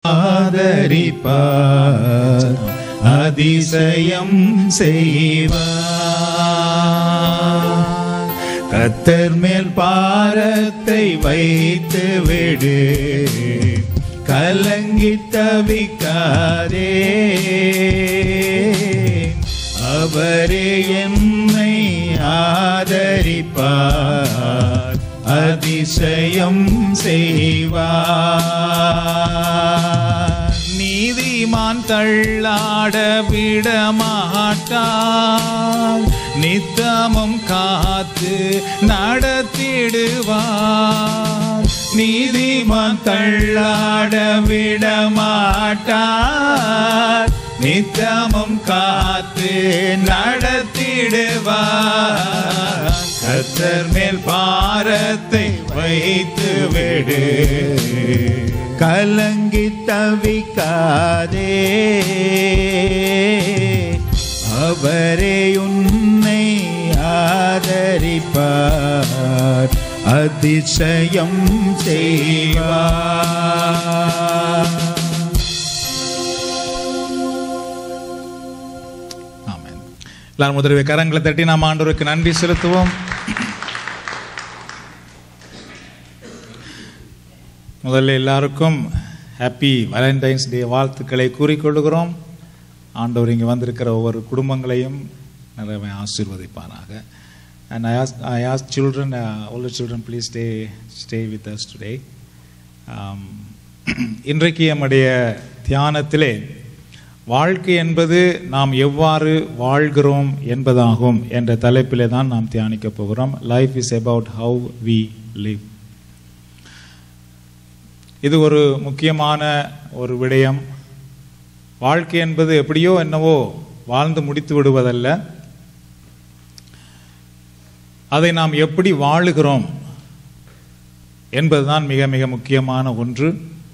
ஆதரிப்பார், அதிசயம் செய்வார். கர்த்தர் மேல் பாரத்தை வைத்து விடு, கலங்கி தவிக்காதே. அவரே என்னை ஆதரிப்பார், அதிசயம் செய்வார். நீதிமான் தள்ளாட விடமாட்டார், நித்தமும் காத்து நடத்திடுவார். நீதிமான் தள்ளாட விடமாட்டார், நித்தமும் காத்து நடத்திடுவார். கர்த்தர் மேல் பாரத்தை வைத்து விடு, கலங்கி தவிக்காதே. அவரே உன்னை ஆதரிப்பார், அதிசயம் செய்வார். ஆமென். எல்லாரும் முதலில் கரங்களை தட்டி நாம் ஆண்டவருக்கு நன்றி செலுத்துவோம். முதல்ல எல்லாருக்கும் ஹாப்பி வேலண்டைன்ஸ் டே வாழ்த்துக்களை கூறிக்கொள்கிறோம். ஆண்டவர் இங்கே வந்திருக்கிற ஒவ்வொரு குடும்பங்களையும் நிறைய ஆசீர்வதிப்பாராக. And I ask children, older children, please stay with us today. இன்றைக்கு நம்முடைய தியானத்திலே வாழ்க்கை என்பது நாம் எவ்வாறு வாழ்கிறோம் என்பதாகும் என்ற தலைப்பிலே தான் நாம் தியானிக்க போகிறோம். Life is about how we live. இது ஒரு முக்கியமான ஒரு விடயம். வாழ்க்கை என்பது எப்படியோ என்னவோ வாழ்ந்து முடித்து விடுவதல்ல, அதை நாம் எப்படி வாழுகிறோம் என்பதுதான் மிக மிக முக்கியமான ஒன்று.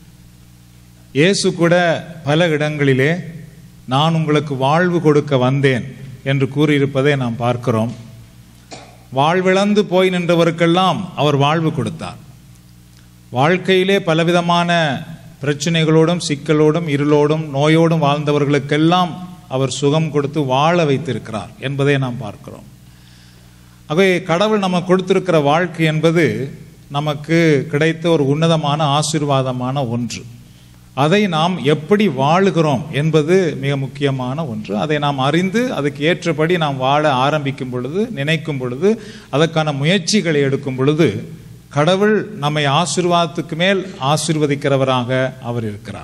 இயேசு கூட பல இடங்களிலே நான் உங்களுக்கு வாழ்வு கொடுக்க வந்தேன் என்று கூறியிருப்பதை நாம் பார்க்கிறோம். வாழ்விழந்து போய் நின்றவருக்கெல்லாம் அவர் வாழ்வு கொடுத்தார். வாழ்க்கையிலே பலவிதமான பிரச்சனைகளோடும் சிக்கலோடும் இருளோடும் நோயோடும் வாழ்ந்தவர்களுக்கெல்லாம் அவர் சுகம் கொடுத்து வாழ வைத்திருக்கிறார் என்பதை நாம் பார்க்கிறோம். ஆகவே கடவுள் நமக்கு கொடுத்திருக்கிற வாழ்க்கை என்பது நமக்கு கிடைத்த ஒரு உன்னதமான ஆசீர்வாதமான ஒன்று. அதை நாம் எப்படி வாழுகிறோம் என்பது மிக முக்கியமான ஒன்று. அதை நாம் அறிந்து அதுக்கு ஏற்றபடி நாம் வாழ ஆரம்பிக்கும் பொழுது, நினைக்கும் பொழுது, அதற்கான முயற்சிகளை எடுக்கும் பொழுது கடவுள் நம்மை ஆசீர்வாதத்துக்கு மேல் ஆசீர்வதிக்கிறவராக அவர் இருக்கிறார்.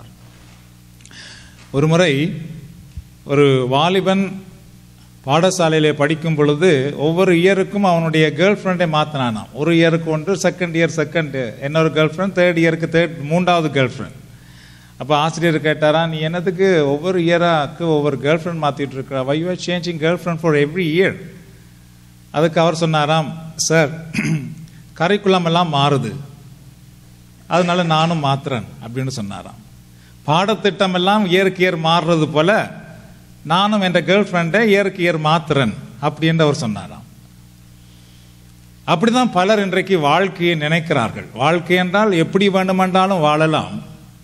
ஒரு முறை ஒரு வாலிபன் பாடசாலையிலே படிக்கும் பொழுது ஒவ்வொரு இயருக்கும் அவனுடைய கேர்ள் ஃப்ரெண்டை மாற்றினானாம். ஒரு இயருக்கு ஒன்று, செகண்ட் இயர் செகண்ட் இன்னொரு கேர்ள் ஃப்ரெண்ட், தேர்ட் இயருக்கு மூன்றாவது கேர்ள் ஃப்ரெண்ட். அப்போ ஆசிரியர் கேட்டாரா, நீ என்னத்துக்கு ஒவ்வொரு இயராக்கு ஒவ்வொரு கேர்ள் ஃப்ரெண்ட் மாற்றிட்டு இருக்கிறா? Why you are changing girlfriend for every year? அதுக்கு அவர் சொன்னாராம், சார் கரிக்குலம் எல்லாம் மாறுது, அதனால நானும் மாத்துறேன் அப்படின்னு சொன்னாராம். பாடத்திட்டம் எல்லாம் இயருக்கு இயர் மாறுறது போல நானும் என்ற கேர்ள் ஃப்ரெண்டை இயருக்கு இயர் மாத்துறேன் அப்படின்னு அவர் சொன்னாராம். அப்படிதான் பலர் இன்றைக்கு வாழ்க்கையை நினைக்கிறார்கள். வாழ்க்கை என்றால் எப்படி வேண்டுமென்றாலும் வாழலாம்,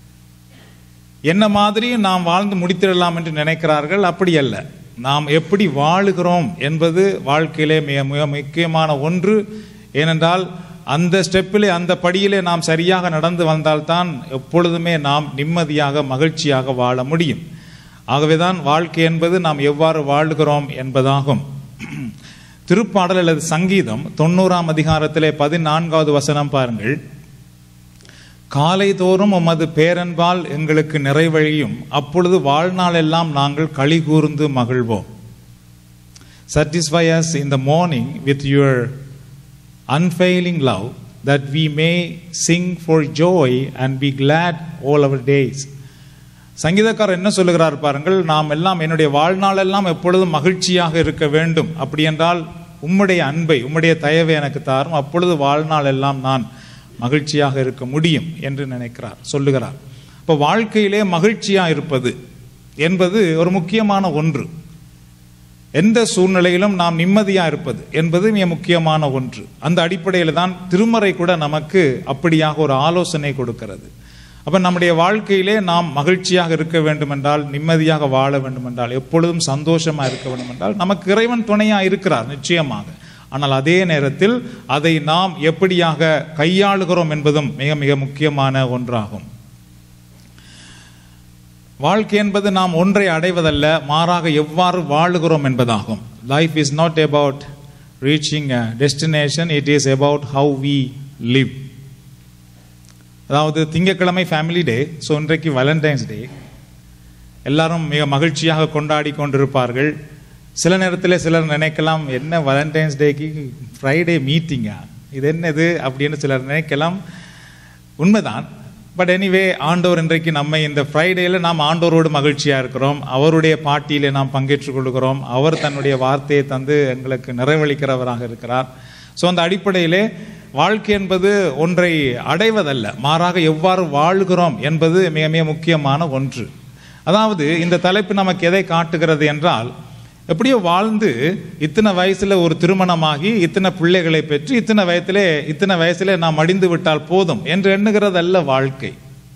என்ன மாதிரி நாம் வாழ்ந்து முடித்திடலாம் என்று நினைக்கிறார்கள். அப்படி அல்ல. நாம் எப்படி வாழுகிறோம் என்பது வாழ்க்கையிலே மிக மிக முக்கியமான ஒன்று. ஏனென்றால் அந்த ஸ்டெப்பிலே, அந்த படியிலே நாம் சரியாக நடந்து வந்தால்தான் எப்பொழுதுமே நாம் நிம்மதியாக மகிழ்ச்சியாக வாழ முடியும். ஆகவேதான் வாழ்க்கை என்பது நாம் எவ்வாறு வாழுகிறோம் என்பதாகும். திருப்பாடல் அல்லது சங்கீதம் 90ஆம் அதிகாரத்திலே 14வது வசனம் பாருங்கள். காலை தோறும் உமது பேரன்பால் எங்களுக்கு நிறைவழியும், அப்பொழுது வாழ்நாள் எல்லாம் நாங்கள் களி கூர்ந்து மகிழ்வோம். Satisfy us in the morning with your unfailing love, that we may sing for joy and be glad all our days. சங்கீதக்காரர் என்ன சொல்லுகிறார் பாருங்கள், நாம் எல்லாம் என்னுடைய வாழ்நாள் எல்லாம் எப்பொழுதும் மகிழ்ச்சியாக இருக்க வேண்டும். அப்படி என்றால் உம்முடைய அன்பை, உம்முடைய தயவை எனக்கு தாரும், அப்பொழுது வாழ்நாள் எல்லாம் நான் மகிழ்ச்சியாக இருக்க முடியும் என்று சொல்லுகிறார். இப்போ வாழ்க்கையிலே மகிழ்ச்சியாக இருப்பது என்பது ஒரு முக்கியமான ஒன்று. எந்த சூழ்நிலையிலும் நாம் நிம்மதியாக இருப்பது என்பது மிக முக்கியமான ஒன்று. அந்த அடிப்படையில் தான் திருமறை கூட நமக்கு அப்படியாக ஒரு ஆலோசனை கொடுக்கிறது. அப்ப நம்முடைய வாழ்க்கையிலே நாம் மகிழ்ச்சியாக இருக்க வேண்டும் என்றால், நிம்மதியாக வாழ வேண்டும் என்றால், எப்பொழுதும் சந்தோஷமா இருக்க வேண்டும் என்றால் நமக்கு இறைவன் துணையா இருக்கிறார் நிச்சயமாக. ஆனால் அதே நேரத்தில் அதை நாம் எப்படியாக கையாளுகிறோம் என்பதும் மிக மிக முக்கியமான ஒன்றாகும். வாழ்க்கை என்பது நாம் ஒன்றை அடைவதல்ல, மாறாக எவ்வாறு வாழுகிறோம் என்பதாகும். Life is not about reaching a destination, it is about how we live. அதாவது திங்கட்கிழமை ஃபேமிலி டே, ஸோ இன்றைக்கு வேலண்டைன்ஸ் டே, எல்லாரும் மிக மகிழ்ச்சியாக கொண்டாடி கொண்டிருப்பார்கள். சில நேரத்தில் சிலர் நினைக்கலாம், என்ன வேலண்டைன்ஸ் டேக்கு ஃப்ரைடே மீட்டிங்கா, இது என்னது அப்படின்னு சிலர் நினைக்கலாம். உண்மைதான். பட் எனிவே, ஆண்டவர் இன்றைக்கு நம்மை இந்த ஃப்ரைடேல நாம் ஆண்டவரோடு மகிழ்ச்சியாக இருக்கிறோம், அவருடைய பாட்டியிலே நாம் பங்கேற்றுக் கொள்கிறோம். அவர் தன்னுடைய வார்த்தையை தந்து எங்களுக்கு நிறைவளிக்கிறவராக இருக்கிறார். ஸோ அந்த அடிப்படையிலே வாழ்க்கை என்பது ஒன்றை அடைவதல்ல, மாறாக எவ்வாறு வாழ்கிறோம் என்பது மிக மிக முக்கியமான ஒன்று. அதாவது இந்த தலைப்பு நமக்கு எதை காட்டுகிறது என்றால், எப்படியோ வாழ்ந்து இத்தனை வயசுல ஒரு திருமணமாகி இத்தனை பிள்ளைகளை பெற்று இத்தனை வயசுல நாம் அடைந்து விட்டால் போதும் என்று எண்ணுகிறதல்ல வாழ்க்கை.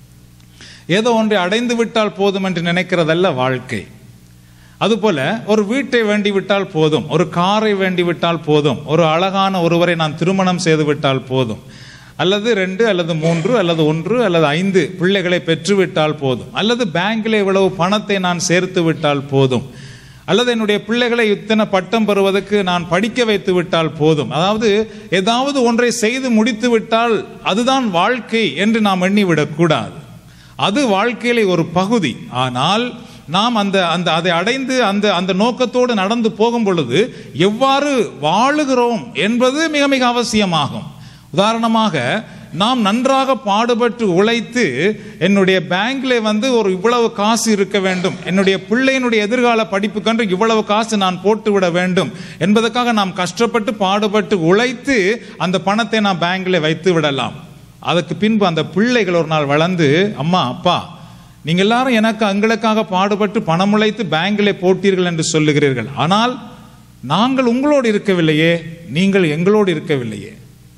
ஏதோ ஒன்றை அடைந்து விட்டால் போதும் என்று நினைக்கிறதல்ல வாழ்க்கை. அதுபோல ஒரு வீட்டை வேண்டி விட்டால் போதும், ஒரு காரை வேண்டி விட்டால் போதும், ஒரு அழகான ஒருவரை நான் திருமணம் செய்து விட்டால் போதும், அல்லது 2 அல்லது 3 அல்லது 1 அல்லது 5 பிள்ளைகளை பெற்றுவிட்டால் போதும், அல்லது பேங்கில் இவ்வளவு பணத்தை நான் சேர்த்து விட்டால் போதும், அல்லது என்னுடைய பிள்ளைகளை இத்தனை பட்டம் பெறுவதற்கு நான் படிக்க வைத்து விட்டால் போதும். அதாவது ஏதாவது ஒன்றை செய்து முடித்து விட்டால் அதுதான் வாழ்க்கை என்று நாம் எண்ணிவிடக்கூடாது. அது வாழ்க்கையிலே ஒரு பகுதி. ஆனால் நாம் அதை அடைந்து அந்த நோக்கத்தோடு நடந்து போகும் பொழுது எவ்வாறு வாழுகிறோம் என்பது மிக மிக அவசியமாகும். உதாரணமாக, நாம் நன்றாக பாடுபட்டு உழைத்து என்னுடைய பேங்க்ல ஒரு இவ்வளவு காசு இருக்க வேண்டும், என்னுடைய பிள்ளையினுடைய எதிர்கால படிப்புக்கென்று இவ்வளவு காசு நான் போட்டு விட வேண்டும் என்பதற்காக நாம் கஷ்டப்பட்டு பாடுபட்டு உழைத்து அந்த பணத்தை நாம் பேங்க்ல வைத்து விடலாம். அதுக்கு பின்பு அந்த பிள்ளைகள் ஒரு நாள் வளர்ந்து, அம்மா அப்பா நீங்க எல்லாரும் எங்களுக்காக பாடுபட்டு பணம் உழைத்து பேங்க்ல போட்டீர்கள் என்று சொல்லுகிறீர்கள், ஆனால் நாங்கள் உங்களோடு இருக்கவில்லையே, நீங்கள் எங்களோடு இருக்கவில்லையே,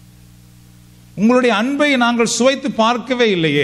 உங்களுடைய அன்பை நாங்கள் சுவைத்து பார்க்கவே இல்லையே,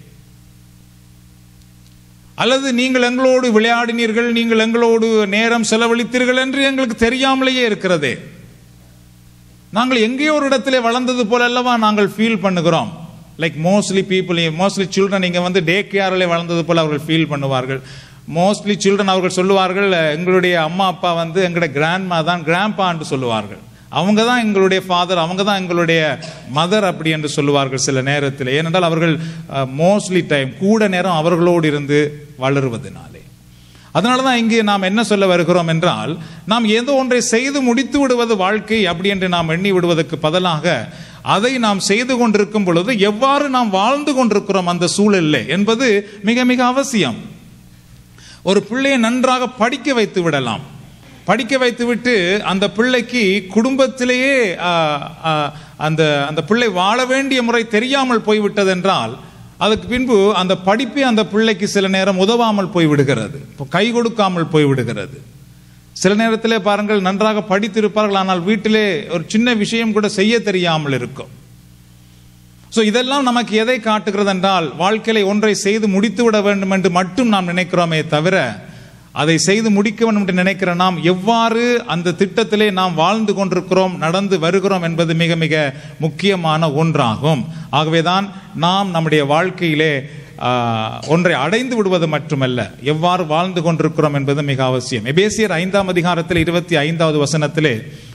அல்லது நீங்கள் எங்களோடு விளையாடினீர்கள், நீங்கள் எங்களோடு நேரம் செலவழித்தீர்கள் என்று எங்களுக்கு தெரியாமலேயே இருக்கிறதே. நாங்கள் எங்கேயோ ஒரு இடத்திலே வளர்ந்தது போல அல்லவா நாங்கள் ஃபீல் பண்ணுகிறோம். லைக் மோஸ்ட்லி சில்ட்ரன் இங்க டே கேரில் வளர்ந்தது போல அவர்கள் ஃபீல் பண்ணுவார்கள். மோஸ்ட்லி சில்ட்ரன் அவர்கள் சொல்லுவார்கள், எங்களுடைய அம்மா அப்பா எங்களுடைய கிராண்ட்மா தான் கிராண்ட்பா என்று சொல்லுவார்கள், அவங்க தான் எங்களுடைய ஃபாதர், அவங்க தான் எங்களுடைய மதர் அப்படி என்று சொல்லுவார்கள் சில நேரத்தில். ஏனென்றால் அவர்கள் மோஸ்ட்லி டைம் கூட நேரம் அவர்களோடு இருந்து வளருவதனாலே. அதனாலதான் இங்கே நாம் என்ன சொல்ல வருகிறோம் என்றால், நாம் ஏதோ ஒன்றை செய்து முடித்து விடுவது வாழ்க்கை அப்படி என்று நாம் எண்ணி விடுவதற்கு பதிலாக அதை நாம் செய்து கொண்டிருக்கும் பொழுது எவ்வாறு நாம் வாழ்ந்து கொண்டிருக்கிறோம் அந்த சூழலில் என்பது மிக மிக அவசியம். ஒரு பிள்ளையை நன்றாக படிக்க வைத்து விடலாம். படிக்க வைத்து விட்டு அந்த பிள்ளைக்கு குடும்பத்திலேயே அந்த பிள்ளை வாழ வேண்டிய முறை தெரியாமல் போய்விட்டது என்றால், அதுக்கு பின்பு அந்த படிப்பே அந்த பிள்ளைக்கு சில நேரம் உதவாமல் போய்விடுகிறது, கை கொடுக்காமல் போய்விடுகிறது. சில நேரத்திலே பாருங்கள், நன்றாக படித்திருப்பார்கள், ஆனால் வீட்டிலே ஒரு சின்ன விஷயம் கூட செய்ய தெரியாமல் இருக்கும். ஸோ இதெல்லாம் நமக்கு எதை காட்டுகிறது என்றால், வாழ்க்கையில ஒன்றை செய்து முடித்து விட வேண்டும் என்று மட்டும் நாம் நினைக்கிறோமே தவிர, அதை செய்து முடிக்க வேண்டும் என்று நினைக்கிற நாம் எவ்வாறு அந்த திட்டத்திலே நாம் வாழ்ந்து கொண்டிருக்கிறோம், நடந்து வருகிறோம் என்பது மிக மிக முக்கியமான ஒன்றாகும். ஆகவேதான் நாம் நம்முடைய வாழ்க்கையிலே ஒன்றை அடைந்து விடுவது மட்டுமல்ல, எவ்வாறு வாழ்ந்து கொண்டிருக்கிறோம் என்பது மிக அவசியம். எபேசியர் 5ஆம் அதிகாரத்தில் 25வது வசனத்திலே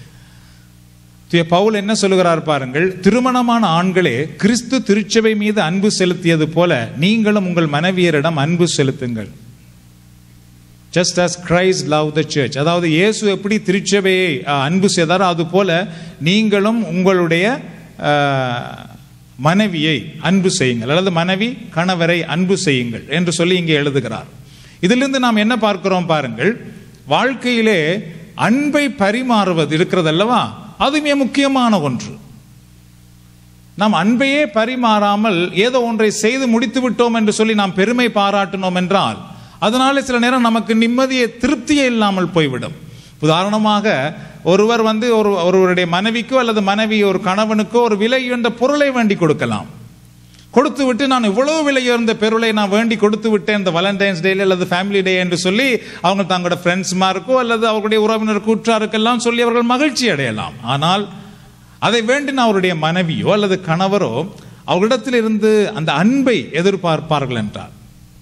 பவுல் என்ன சொல்லுகிறார் பாருங்கள், திருமணமான ஆண்களே கிறிஸ்து திருச்சபை மீது அன்பு செலுத்தியது போல நீங்களும் உங்கள் மனைவியரிடம் அன்பு செலுத்துங்கள். Just as Christ loved the church. அதாவது இயேசு எப்படி திருச்சபையை அன்பு செய்தாரோ அது போல நீங்களும் உங்களுடைய மனைவியை அன்பு செய்யுங்கள், அல்லது மனைவி கணவரை அன்பு செய்யுங்கள் என்று சொல்லி இங்கே எழுதுகிறார். இதிலிருந்து நாம் என்ன பார்க்கிறோம் பாருங்கள், வாழ்க்கையிலே அன்பை பரிமாறுவது இருக்கிறது அல்லவா, அதுவே முக்கியமான ஒன்று. நாம் அன்பையே பரிமாறாமல் ஏதோ ஒன்றை செய்து முடித்து விட்டோம் என்று சொல்லி நாம் பெருமை பாராட்டினோம் என்றால், அதனால சில நேரம் நமக்கு நிம்மதியை திருப்தியே இல்லாமல் போய்விடும். உதாரணமாக, ஒருவர் ஒருவருடைய மனைவிக்கோ அல்லது மனைவி ஒரு கணவனுக்கோ ஒரு விலை உயர்ந்த பொருளை வேண்டி கொடுக்கலாம். கொடுத்து விட்டு நான் இவ்வளவு விலையுயர்ந்த பொருளை நான் வேண்டி கொடுத்து விட்டேன் இந்த வேலண்டைன்ஸ் டே அல்லது ஃபேமிலி டே என்று சொல்லி அவங்க தங்களோட ஃப்ரெண்ட்ஸ்மாருக்கோ அல்லது அவர்களுடைய உறவினர் கூற்றாருக்கெல்லாம் சொல்லி அவர்கள் மகிழ்ச்சி அடையலாம். ஆனால் அதை வேண்டின அவருடைய மனைவியோ அல்லது கணவரோ அவர்களிடத்தில் இருந்து அந்த அன்பை எதிர்பார்ப்பார்கள் என்றால்,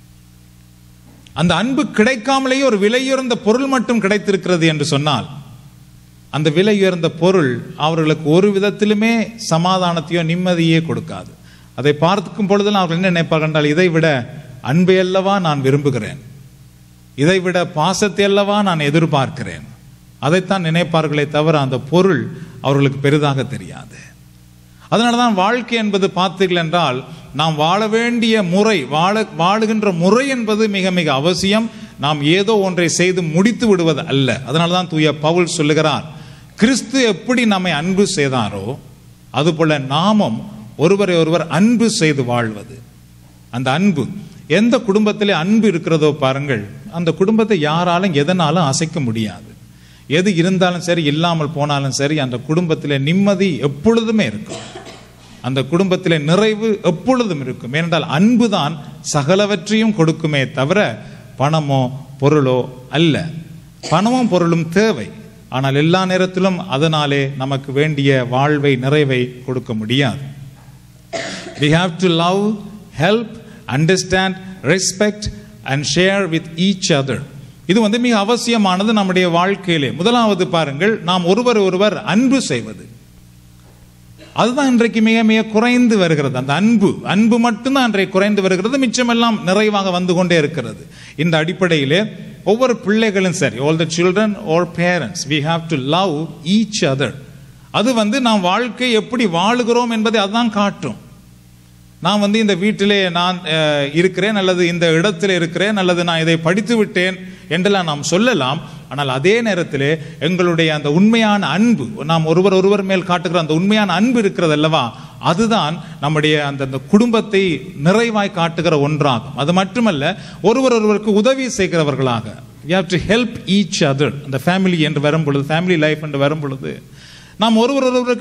அந்த அன்பு கிடைக்காமலேயே ஒரு விலையுயர்ந்த பொருள் மட்டும் கிடைத்திருக்கிறது என்று சொன்னால், அந்த விலையுயர்ந்த பொருள் அவர்களுக்கு ஒரு விதத்திலுமே சமாதானத்தையோ நிம்மதியே கொடுக்காது. அதை பார்க்கும் பொழுதெல்லாம் அவர்கள் என்ன நினைப்பார்கள் என்றால், இதை விட அன்பை அல்லவா நான் விரும்புகிறேன், இதை விட பாசத்தை அல்லவா நான் எதிர்பார்க்கிறேன், அதைத்தான் நினைப்பார்களே தவிர அந்த பொருள் அவர்களுக்கு பெரிதாக தெரியாது. அதனாலதான் வாழ்க்கை என்பது பார்த்தீர்கள் என்றால், நாம் வாழ வேண்டிய முறை, வாழுகின்ற முறை என்பது மிக மிக அவசியம். நாம் ஏதோ ஒன்றை செய்து முடித்து விடுவது அல்ல. அதனால்தான் தூய பவுல் சொல்லுகிறார், கிறிஸ்து எப்படி நம்மை அன்பு செய்தாரோ அதுபோல நாமும் ஒருவரை ஒருவர் அன்பு செய்து வாழ்வது. அந்த அன்பு எந்த குடும்பத்திலே அன்பு இருக்கிறதோ பாருங்கள், அந்த குடும்பத்தை யாராலும் எதனாலும் அசைக்க முடியாது. எது இருந்தாலும் சரி, இல்லாமல் போனாலும் சரி, அந்த குடும்பத்திலே நிம்மதி எப்பொழுதுமே இருக்கும், அந்த குடும்பத்திலே நிறைவு எப்பொழுதும் இருக்கும். ஏனென்றால் அன்புதான் சகலவற்றையும் கொடுக்குமே தவிர பணமோ பொருளோ அல்ல. பணமும் பொருளும் தேவை, ஆனால் எல்லா நேரத்திலும் அதனாலே நமக்கு வேண்டிய வாழ்வை, நிறைவை கொடுக்க முடியாது. We have to love, help, understand, respect and share with each other. இது மிக அவசியமானது நம்முடைய வாழ்க்கையிலே. முதலாவது பாருங்கள், நாம் ஒருவர் ஒருவர் அன்பு செய்வது. அதுதான் இன்றைக்கு மிக மிக குறைந்து வருகிறது. அந்த அன்பு மட்டும்தான் இன்றைக்கு குறைந்து வருகிறது, மிச்சமெல்லாம் நிறைவாக வந்து கொண்டே இருக்கிறது. இந்த அடிப்படையிலே ஒவ்வொரு பிள்ளைகளும் சரி, all the children or parents, we have to love each other. அது நாம் வாழ்க்கை எப்படி வாழுகிறோம் என்பதை அதுதான் காட்டும். நான் இந்த வீட்டிலே நான் இருக்கிறேன், அல்லது இந்த இடத்துல இருக்கிறேன், அல்லது நான் இதை படித்து விட்டேன் என்றெல்லாம் நாம் சொல்லலாம். ஆனால் அதே நேரத்திலே எங்களுடைய அந்த உண்மையான அன்பு, நாம் ஒருவர் மேல் காட்டுகிற அந்த உண்மையான அன்பு இருக்கிறது அல்லவா, அதுதான் நம்முடைய அந்த குடும்பத்தை நிறைவாய் காட்டுகிற ஒன்றாகும். அது மட்டுமல்ல, ஒருவருக்கு உதவி செய்கிறவர்களாக, we have to help each other. அந்த ஃபேமிலி என்று வரும் பொழுது, ஃபேமிலி லைஃப் என்று வரும் பொழுது, நாம் ஒருவருக்கு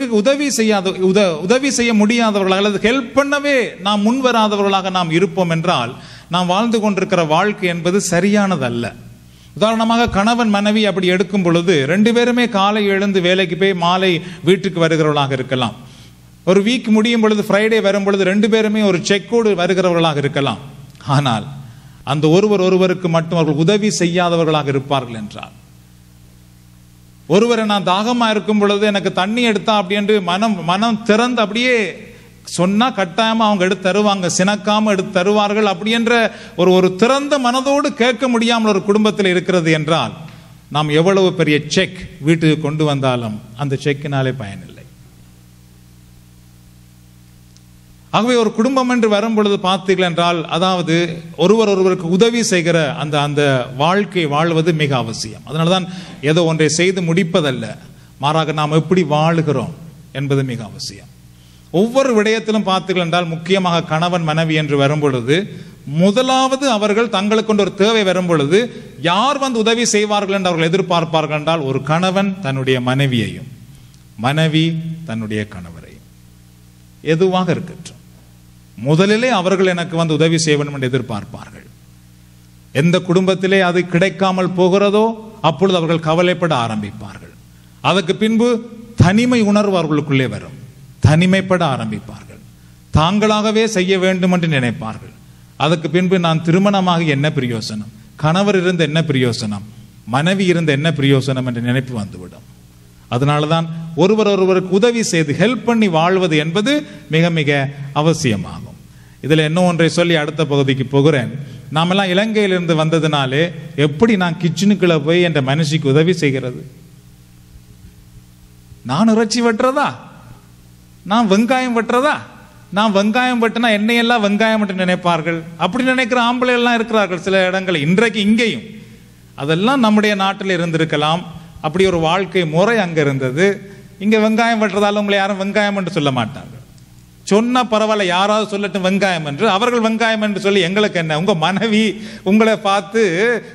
உதவி செய்ய முடியாதவர்களாக அல்லது ஹெல்ப் பண்ணவே நாம் முன் வராதவர்களாக நாம் இருப்போம் என்றால், நாம் வாழ்ந்து கொண்டிருக்கிற வாழ்க்கை என்பது சரியானதல்ல. உதாரணமாக கணவன் மனைவி அப்படி எடுக்கும் பொழுது, ரெண்டு பேருமே காலை எழுந்து வேலைக்கு போய் மாலை வீட்டுக்கு வருகிறவர்களாக இருக்கலாம். ஒரு வீக் முடியும் பொழுது, ஃப்ரைடே வரும் பொழுது ரெண்டு பேருமே ஒரு செக்கோடு வருகிறவர்களாக இருக்கலாம். ஆனால் அந்த ஒருவருக்கு மட்டும் அவர்கள் உதவி செய்யாதவர்களாக இருப்பார்கள் என்றால், ஒருவரை நான் தாகமா இருக்கும் பொழுது எனக்கு தண்ணி எடுத்தா அப்படி என்று மனம் திறந்து அப்படியே சொன்னா கட்டாயமா அவங்க எடுத்து தருவாங்க, சினக்காம எடுத்து தருவார்கள். அப்படி என்ற ஒரு திறந்த மனதோடு கேட்க முடியாமல் ஒரு குடும்பத்தில் இருக்கிறது என்றால், நாம் எவ்வளவு பெரிய செக் வீட்டுக்கு கொண்டு வந்தாலும் அந்த செக்கினாலே பயனில்லை. ஆகவே ஒரு குடும்பம் என்று வரும் பொழுது பார்த்தீர்கள் என்றால், அதாவது ஒருவருக்கு உதவி செய்கிற அந்த வாழ்க்கை வாழ்வது மிக அவசியம். அதனால்தான் ஏதோ ஒன்றை செய்து முடிப்பதல்ல, மாறாக நாம் எப்படி வாழுகிறோம் என்பது மிக அவசியம். ஒவ்வொரு விடயத்திலும் பார்த்தீர்கள் என்றால், முக்கியமாக கணவன் மனைவி என்று வரும் பொழுது, முதலாவது அவர்கள் தங்களுக்கு கொண்டு ஒரு தேவை வரும் பொழுது யார் உதவி செய்வார்கள் என்று அவர்கள் எதிர்பார்ப்பார்கள் என்றால், ஒரு கணவன் தன்னுடைய மனைவியையும், மனைவி தன்னுடைய கணவரையும், எதுவாக இருக்கட்டும், முதலிலே அவர்கள் எனக்கு உதவி செய்ய வேண்டும் என்று எதிர்பார்ப்பார்கள். எந்த குடும்பத்திலே அது கிடைக்காமல் போகிறதோ அப்பொழுது அவர்கள் கவலைப்பட ஆரம்பிப்பார்கள். அதற்கு பின்பு தனிமை உணர்வு அவர்களுக்குள்ளே வரும், தனிமைப்பட ஆரம்பிப்பார்கள், தாங்களாகவே செய்ய வேண்டும் என்று நினைப்பார்கள். அதற்கு பின்பு நான் திருமணமாக என்ன பிரயோசனம், கணவர் இருந்த என்ன பிரயோசனம், மனைவி இருந்த என்ன பிரயோசனம் என்ற நினைப்பு வந்துவிடும். அதனாலதான் ஒருவருக்கு உதவி செய்து ஹெல்ப் பண்ணி வாழ்வது என்பது மிக மிக அவசியமாகும். இதுல என்ன ஒன்றை சொல்லி அடுத்த பகுதிக்கு போகிறேன். நாமெல்லாம் இலங்கையிலிருந்து வந்ததுனாலே எப்படி நான் கிச்சனுக்குள்ள போய் என்ற மனுஷிக்கு உதவி செய்கிறது? நான் இறைச்சி வெட்டுறதா, நான் வெங்காயம் வெட்டுறதா? நான் வெங்காயம் வெட்டினா என்னையெல்லாம் வெங்காயம் என்று நினைப்பார்கள். அப்படி நினைக்கிற ஆம்பளை எல்லாம் இருக்கிறார்கள் சில இடங்கள், இன்றைக்கு இங்கேயும். அதெல்லாம் நம்முடைய நாட்டில் இருந்திருக்கலாம். அப்படி ஒரு வாழ்க்கை முறை அங்க இருந்தது. இங்க வெங்காயம் வெட்டுறதால உங்களை யாரும் வெங்காயம் என்று சொல்ல மாட்டாங்க. சொன்னா பரவாயில்ல, யாராவது சொல்லட்டும் வெங்காயம் என்று. அவர்கள் வெங்காயம் என்று சொல்லி எங்களுக்கு என்ன, உங்க மனைவி உங்களை பார்த்து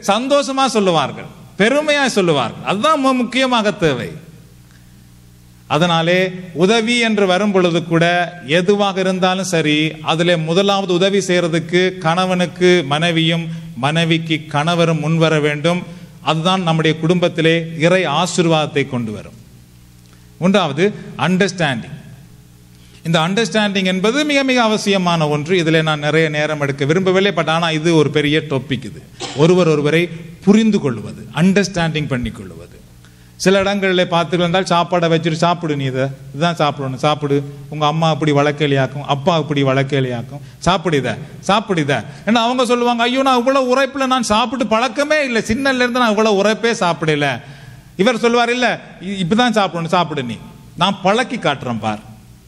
சந்தோஷமா சொல்லுவார்கள், பெருமையா சொல்லுவார்கள். அதுதான் முக்கியமாக தேவை. அதனாலே உதவி என்று வரும் பொழுது கூட எதுவாக இருந்தாலும் சரி, அதிலே முதலாவது உதவி செய்யறதுக்கு கணவனுக்கு மனைவியும், மனைவிக்கு கணவரும் முன்வர வேண்டும். அதுதான் நம்முடைய குடும்பத்திலே இறை ஆசீர்வாதத்தை கொண்டு வரும். மூன்றாவது அண்டர்ஸ்டாண்டிங். இந்த அண்டர்ஸ்டாண்டிங் என்பது மிக மிக அவசியமான ஒன்று. இதில் நான் நிறைய நேரம் எடுக்க விரும்பவில்லை, பட் ஆனால் இது ஒரு பெரிய டாபிக். இது ஒருவரை புரிந்து கொள்வது, அண்டர்ஸ்டாண்டிங் பண்ணிக்கொள்வது. சில இடங்களில் பார்த்துக்கிட்டால் சாப்பாடை வச்சுட்டு சாப்பிடு, நீ இதுதான் சாப்பிடணும், சாப்பிடு, உங்கள் அம்மா அப்படி வழக்கேலியாக்கும், அப்பா இப்படி வழக்கேலியாக்கும், சாப்பிடுத ஏன்னா அவங்க சொல்லுவாங்க, ஐயோ நான் இவ்வளோ உரைப்பில் நான் சாப்பிட்டு பழக்கமே இல்லை, சின்னலேருந்து நான் இவ்வளோ உரைப்பே சாப்பிடல. இவர் சொல்லுவார், இல்லை இப்படிதான் சாப்பிடணும், சாப்பிடு நீ, நான் பழக்கி காட்டுறேன் பார்.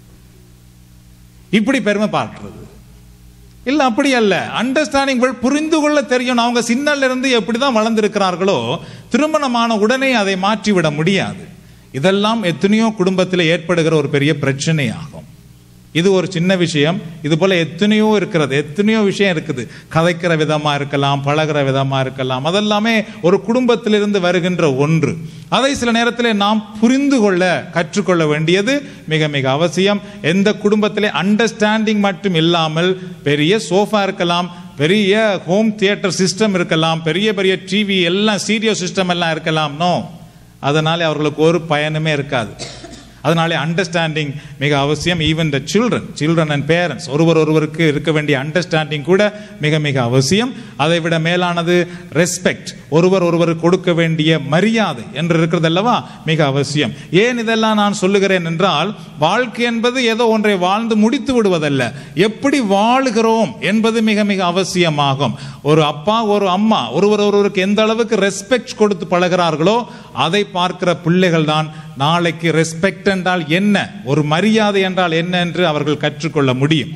இப்படி பெருமை பார்க்கிறது இல்ல, அப்படி அல்ல. அண்டர்ஸ்டாண்டிங், புரிந்து கொள்ள தெரியும். அவங்க சின்னல இருந்து எப்படிதான் வளர்ந்திருக்கிறார்களோ திருமணமான உடனே அதை மாற்றிவிட முடியாது. இதெல்லாம் எத்தனையோ குடும்பத்தில் ஏற்படுகிற ஒரு பெரிய பிரச்சனையாகும். இது ஒரு சின்ன விஷயம், இது போல எத்தனையோ இருக்கிறது, எத்தனையோ விஷயம் இருக்குது. கதைக்கிற விதமா இருக்கலாம், பழகிற விதமா இருக்கலாம், அதெல்லாமே ஒரு குடும்பத்திலிருந்து வருகின்ற ஒன்று. அதை சில நேரத்தில் நாம் புரிந்து கொள்ள கற்றுக்கொள்ள வேண்டியது மிக மிக அவசியம். எந்த குடும்பத்திலே அண்டர்ஸ்டாண்டிங் மட்டும் இல்லாமல் பெரிய சோஃபா இருக்கலாம், பெரிய ஹோம் தியேட்டர் சிஸ்டம் இருக்கலாம், பெரிய பெரிய டிவி எல்லாம் ஸ்டீரியோ சிஸ்டம் எல்லாம் இருக்கலாம். நோ, அதனால அவர்களுக்கு ஒரு பயனுமே இருக்காது. அதனாலே அண்டர்ஸ்டாண்டிங் மிக அவசியம். Even the children and parents, ஒருவருக்கு இருக்க வேண்டிய அண்டர்ஸ்டாண்டிங் கூட மிக மிக அவசியம். அதை விட மேலானது ரெஸ்பெக்ட், ஒருவருக்கு கொடுக்க வேண்டிய மரியாதை என்று இருக்கிறது அல்லவா, மிக அவசியம். ஏன் இதெல்லாம் நான் சொல்லுகிறேன் என்றால், வாழ்க்கை என்பது ஏதோ ஒன்றை வாழ்ந்து முடித்து விடுவதல்ல, எப்படி வாழுகிறோம் என்பது மிக மிக அவசியமாகும். ஒரு அப்பா ஒரு அம்மா ஒருவருக்கு எந்த அளவுக்கு ரெஸ்பெக்ட் கொடுத்து பழகிறார்களோ அதை பார்க்கிற பிள்ளைகள் தான் நாளைக்கு ரெஸ்பெக்ட் என்றால் என்ன, ஒரு மரியாதை என்றால் என்ன என்று அவர்கள் கற்றுக்கொள்ள முடியும்.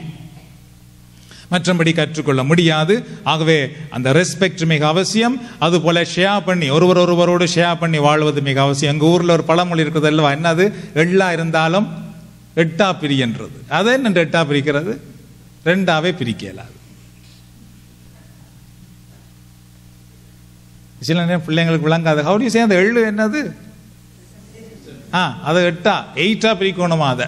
மற்றபடி கற்றுக்கொள்ள முடியாது. ஆகவே அந்த ரெஸ்பெக்ட் மிக அவசியம். அதுபோல ஷேர் பண்ணி, ஒருவரோடு ஷேர் பண்ணி வாழ்வது மிக அவசியம். எங்க ஊர்ல ஒரு பழமொழி இருக்குது அல்லவா, என்னது, எள்ளா இருந்தாலும் எட்டா பிரியன்றது. அதை என்ன எட்டா பிரிக்கிறது, ரெண்டாவே பிரிக்கலாது. சில நேரம் பிள்ளைங்களுக்கு விளங்காது. ஹவு டு யூ சே அந்த எள்ளு என்னது, அதை 8 பிரிக்கணுமா, அதை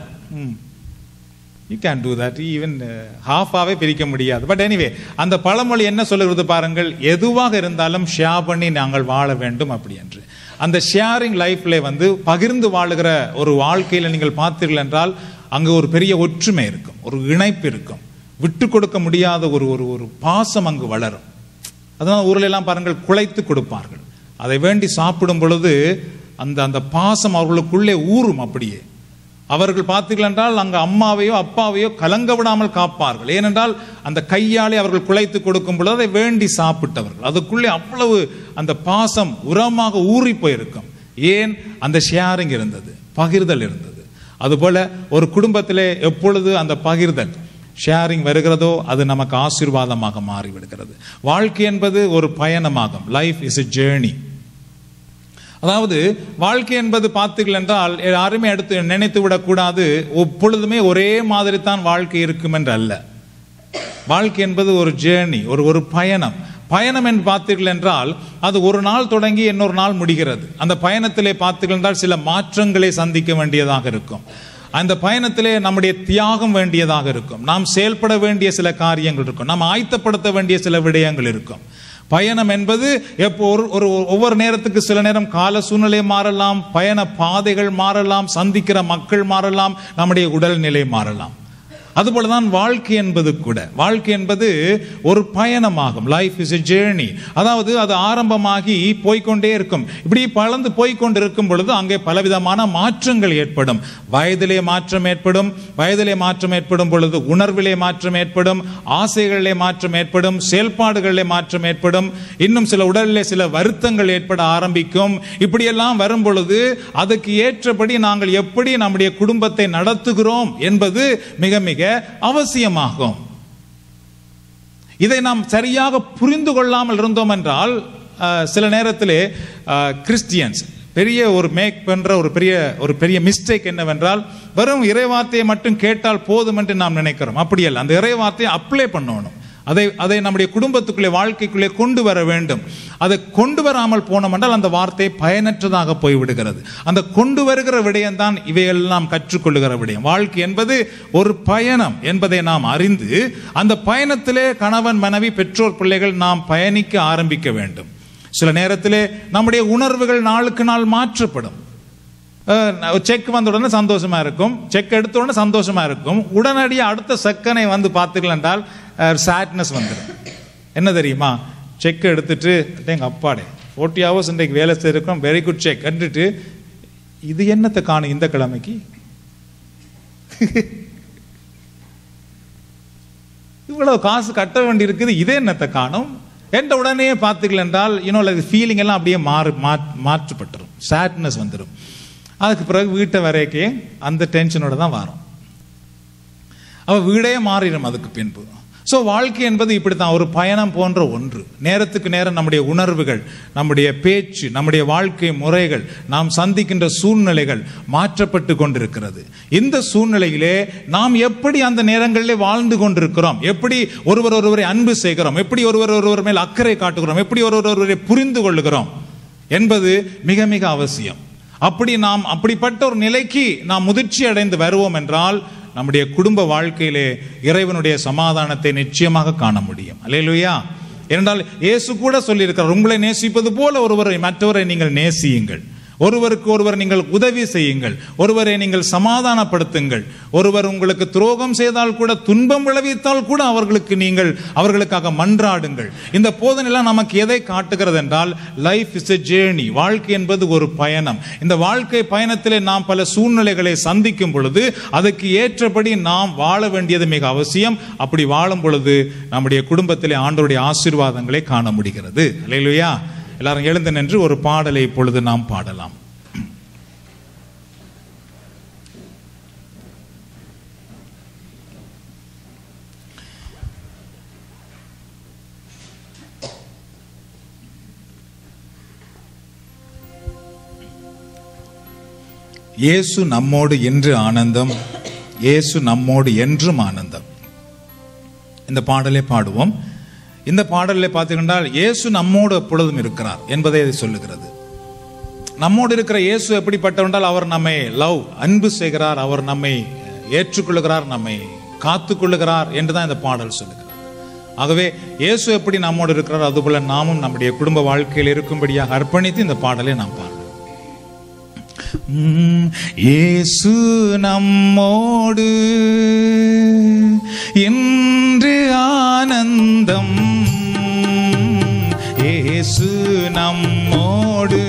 you can do that. Even halfway பிரிக்க முடியாது. பட் எனிவே, அந்த பழமொழி என்ன சொல்லுகிறது பாருங்கள், எதுவாக இருந்தாலும் ஷேர் பண்ணி நாங்கள் வாழ வேண்டும் அப்படி என்று. அந்த ஷேரிங் லைஃப்ல பகிர்ந்து வாழுகிற ஒரு வாழ்க்கையில் நீங்கள் பார்த்தீர்கள் என்றால் அங்கு ஒரு பெரிய ஒற்றுமை இருக்கும், ஒரு இணைப்பு இருக்கும், விட்டு கொடுக்க முடியாத ஒரு ஒரு பாசம் அங்கு வளரும். அதனால ஊரில் எல்லாம் பாருங்கள், குழைத்து கொடுப்பார்கள். அதை வேண்டி சாப்பிடும் பொழுது அந்த பாசம் அவர்களுக்குள்ளே ஊறும். அப்படியே அவர்கள் பார்த்தீர்கள் என்றால் அங்கு அம்மாவையோ அப்பாவையோ கலங்க விடாமல் காப்பார்கள். ஏனென்றால் அந்த கையாலே அவர்கள் குழைத்து கொடுக்கும் பொழுது அதை வேண்டி சாப்பிட்டவர்கள். அதுக்குள்ளே அவ்வளவு அந்த பாசம் உரமாக ஊறி போயிருக்கும். ஏன், அந்த ஷேரிங் இருந்தது, பகிர்தல் இருந்தது. அதுபோல ஒரு குடும்பத்திலே எப்பொழுது அந்த பகிர்தல் ஷேரிங் வருகிறதோ அது நமக்கு ஆசீர்வாதமாக மாறிவிடுகிறது. வாழ்க்கை என்பது ஒரு பயணமாகும். Life is a journey. அதாவது வாழ்க்கை என்பது பார்த்தீர்கள் என்றால் யாருமே எடுத்து நினைத்து விடக்கூடாது எப்பொழுதுமே ஒரே மாதிரி தான் வாழ்க்கை இருக்கும் என்று அல்ல. வாழ்க்கை என்பது ஒரு ஜேர்னி, ஒரு பயணம். பயணம் என்று பார்த்தீர்கள் என்றால் அது ஒரு நாள் தொடங்கி இன்னொரு நாள் முடிகிறது. அந்த பயணத்திலே பார்த்தீர்கள் என்றால் சில மாற்றங்களை சந்திக்க வேண்டியதாக இருக்கும். அந்த பயணத்திலே நம்முடைய தியாகம் வேண்டியதாக இருக்கும். நாம் செயல்பட வேண்டிய சில காரியங்கள் இருக்கும், நாம் ஆயத்தப்படுத்த வேண்டிய சில விடயங்கள் இருக்கும். பயணம் என்பது ஒவ்வொரு நேரத்துக்கு சில நேரம் கால சூழ்நிலை மாறலாம், பயண பாதைகள் மாறலாம், சந்திக்கிற மக்கள் மாறலாம், நம்முடைய உடல்நிலை மாறலாம். அதுபோலதான் வாழ்க்கை என்பது கூட. வாழ்க்கை என்பது ஒரு பயணமாகும். Life is a journey. அதாவது அது ஆரம்பமாகி போய்கொண்டே இருக்கும். இப்படி பலந்து போய்கொண்டிருக்கும் பொழுது அங்கே பலவிதமான மாற்றங்கள் ஏற்படும். வயதிலே மாற்றம் ஏற்படும். வயதிலே மாற்றம் ஏற்படும் பொழுது உணர்விலே மாற்றம் ஏற்படும், ஆசைகளிலே மாற்றம் ஏற்படும், செயல்பாடுகளிலே மாற்றம் ஏற்படும், இன்னும் சில உடலிலே சில வருத்தங்கள் ஏற்பட ஆரம்பிக்கும். இப்படியெல்லாம் வரும் பொழுது அதுக்கு ஏற்றபடி நாங்கள் எப்படி நம்முடைய குடும்பத்தை நடத்துகிறோம் என்பது மிக மிக அவசியமாகும். இதை நாம் சரியாக புரிந்து கொள்ளாமல் இருந்தோம் என்றால் சில நேரத்திலே கிறிஸ்டியன்ஸ் பெரிய ஒரு பெரிய மிஸ்டேக் என்னவென்றால், வெறும் இறைவார்த்தையை மட்டும் கேட்டால் போதும் என்று நாம் நினைக்கிறோம். அப்படி அல்ல. அந்த இறைவார்த்தையை அப்ளை பண்ணணும். அதை நம்முடைய குடும்பத்துக்குள்ளே, வாழ்க்கைக்குள்ளே கொண்டு வர வேண்டும். அதை கொண்டு வராமல் போனோம் என்றால் அந்த வார்த்தை பயனற்றதாக போய்விடுகிறது. அந்த கொண்டு வருகிற விடயம்தான் இவையெல்லாம் கற்றுக்கொள்ளுகிற விடயம். வாழ்க்கை என்பது ஒரு பயணம் என்பதை நாம் அறிந்து, அந்த பயணத்திலே கணவன், மனைவி, பெற்றோர், பிள்ளைகள் நாம் பயணிக்க ஆரம்பிக்க வேண்டும். சில நேரத்திலே நம்முடைய உணர்வுகள் நாளுக்கு நாள் மாற்றப்படும். செக் வந்த உடனே சந்தோஷமா இருக்கும், செக் எடுத்த உடனே சந்தோஷமா இருக்கும். உடனடியாக அடுத்த செகண்டை வந்து பார்த்தீர்கள் என்றால் சேட்னஸ் வந்துடும். என்ன தெரியுமா, செக் எடுத்துட்டு எங்க அப்பாடே 40 hours இன்றைக்கு வேலை செய்திருக்கோம், வெரி குட் செக் கண்டுட்டு, இது என்னத்தை காணும் இந்த கிழமைக்கு, இவ்வளவு காசு கட்ட வேண்டி இருக்குது, இதே என்னத்தை காணும் என்ற உடனே பார்த்தீர்கள் என்றால் ஃபீலிங் எல்லாம் அப்படியே மாற்றப்பட்டுரும், சேட்னஸ் வந்துடும். அதுக்கு பிறகு வீட்டை வரைக்கே அந்த டென்ஷனோட தான் வரும். அவள் வீடே மாறிடும் அதுக்கு பின்பு. ஸோ வாழ்க்கை என்பது இப்படித்தான், ஒரு பயணம் போன்ற ஒன்று. நேரத்துக்கு நேரம் நம்முடைய உணர்வுகள், நம்முடைய பேச்சு, நம்முடைய வாழ்க்கை முறைகள், நாம் சந்திக்கின்ற சூழ்நிலைகள் மாற்றப்பட்டு கொண்டிருக்கிறது. இந்த சூழ்நிலையிலே நாம் எப்படி அந்த நேரங்களிலே வாழ்ந்து கொண்டிருக்கிறோம், எப்படி ஒருவரை அன்பு செய்கிறோம், எப்படி ஒருவர் மேல் அக்கறை காட்டுகிறோம், எப்படி ஒருவரை புரிந்து கொள்ளுகிறோம் என்பது மிக மிக அவசியம். அப்படிப்பட்ட ஒரு நிலைக்கு நாம் முதிர்ச்சி அடைந்து வருவோம் என்றால் நம்முடைய குடும்ப வாழ்க்கையிலே இறைவனுடைய சமாதானத்தை நிச்சயமாக காண முடியும். அல்லேலூயா. ஏனென்றால் இயேசு கூட சொல்லியிருக்கிறார், உங்களை நேசிப்பது போல மற்றவரை நீங்கள் நேசியுங்கள், ஒருவருக்கு ஒருவர் நீங்கள் உதவி செய்யுங்கள், ஒருவரை நீங்கள் சமாதானப்படுத்துங்கள், ஒருவர் உங்களுக்கு துரோகம் செய்தால் கூட, துன்பம் விளைவித்தால் கூட அவர்களுக்காக மன்றாடுங்கள். இந்த போதனைலாம் நமக்கு எதை காட்டுகிறது என்றால், லைஃப் இஸ் எ ஜேர்னி, வாழ்க்கை என்பது ஒரு பயணம். இந்த வாழ்க்கை பயணத்திலே நாம் பல சூழ்நிலைகளை சந்திக்கும் பொழுது அதுக்கு ஏற்றபடி நாம் வாழ வேண்டியது மிக அவசியம். அப்படி வாழும் பொழுது நம்முடைய குடும்பத்திலே ஆண்டவருடைய ஆசீர்வாதங்களை காண முடிகிறது. அல்லேலூயா. எல்லாரும் எழுந்து நின்று ஒரு பாடலை இப்பொழுது நாம் பாடலாம். இயேசு நம்மோடு என்று ஆனந்தம், இயேசு நம்மோடு என்றும் ஆனந்தம். இந்த பாடலை பாடுவோம். இந்த பாடலில் பார்த்தீங்கன்னா இயேசு நம்மோடு எப்பொழுதும் இருக்கிறார் என்பதை சொல்லுகிறது. நம்மோடு இருக்கிற இயேசு எப்படிப்பட்டவென்றால், அவர் நம்மை அன்பு செய்கிறார், அவர் நம்மை ஏற்றுக்கொள்ளுகிறார், நம்மை காத்து கொள்ளுகிறார் என்றுதான் இந்த பாடல் சொல்லுகிறது. ஆகவே இயேசு எப்படி நம்மோடு இருக்கிறார், அதுபோல நாமும் நம்முடைய குடும்ப வாழ்க்கையில் இருக்கும்படியாக அர்ப்பணித்து இந்த பாடலை நாம் பாடுவோம். இயேசு நம்மோடு என்று ஆனந்தம், இயேசு நம்மோடு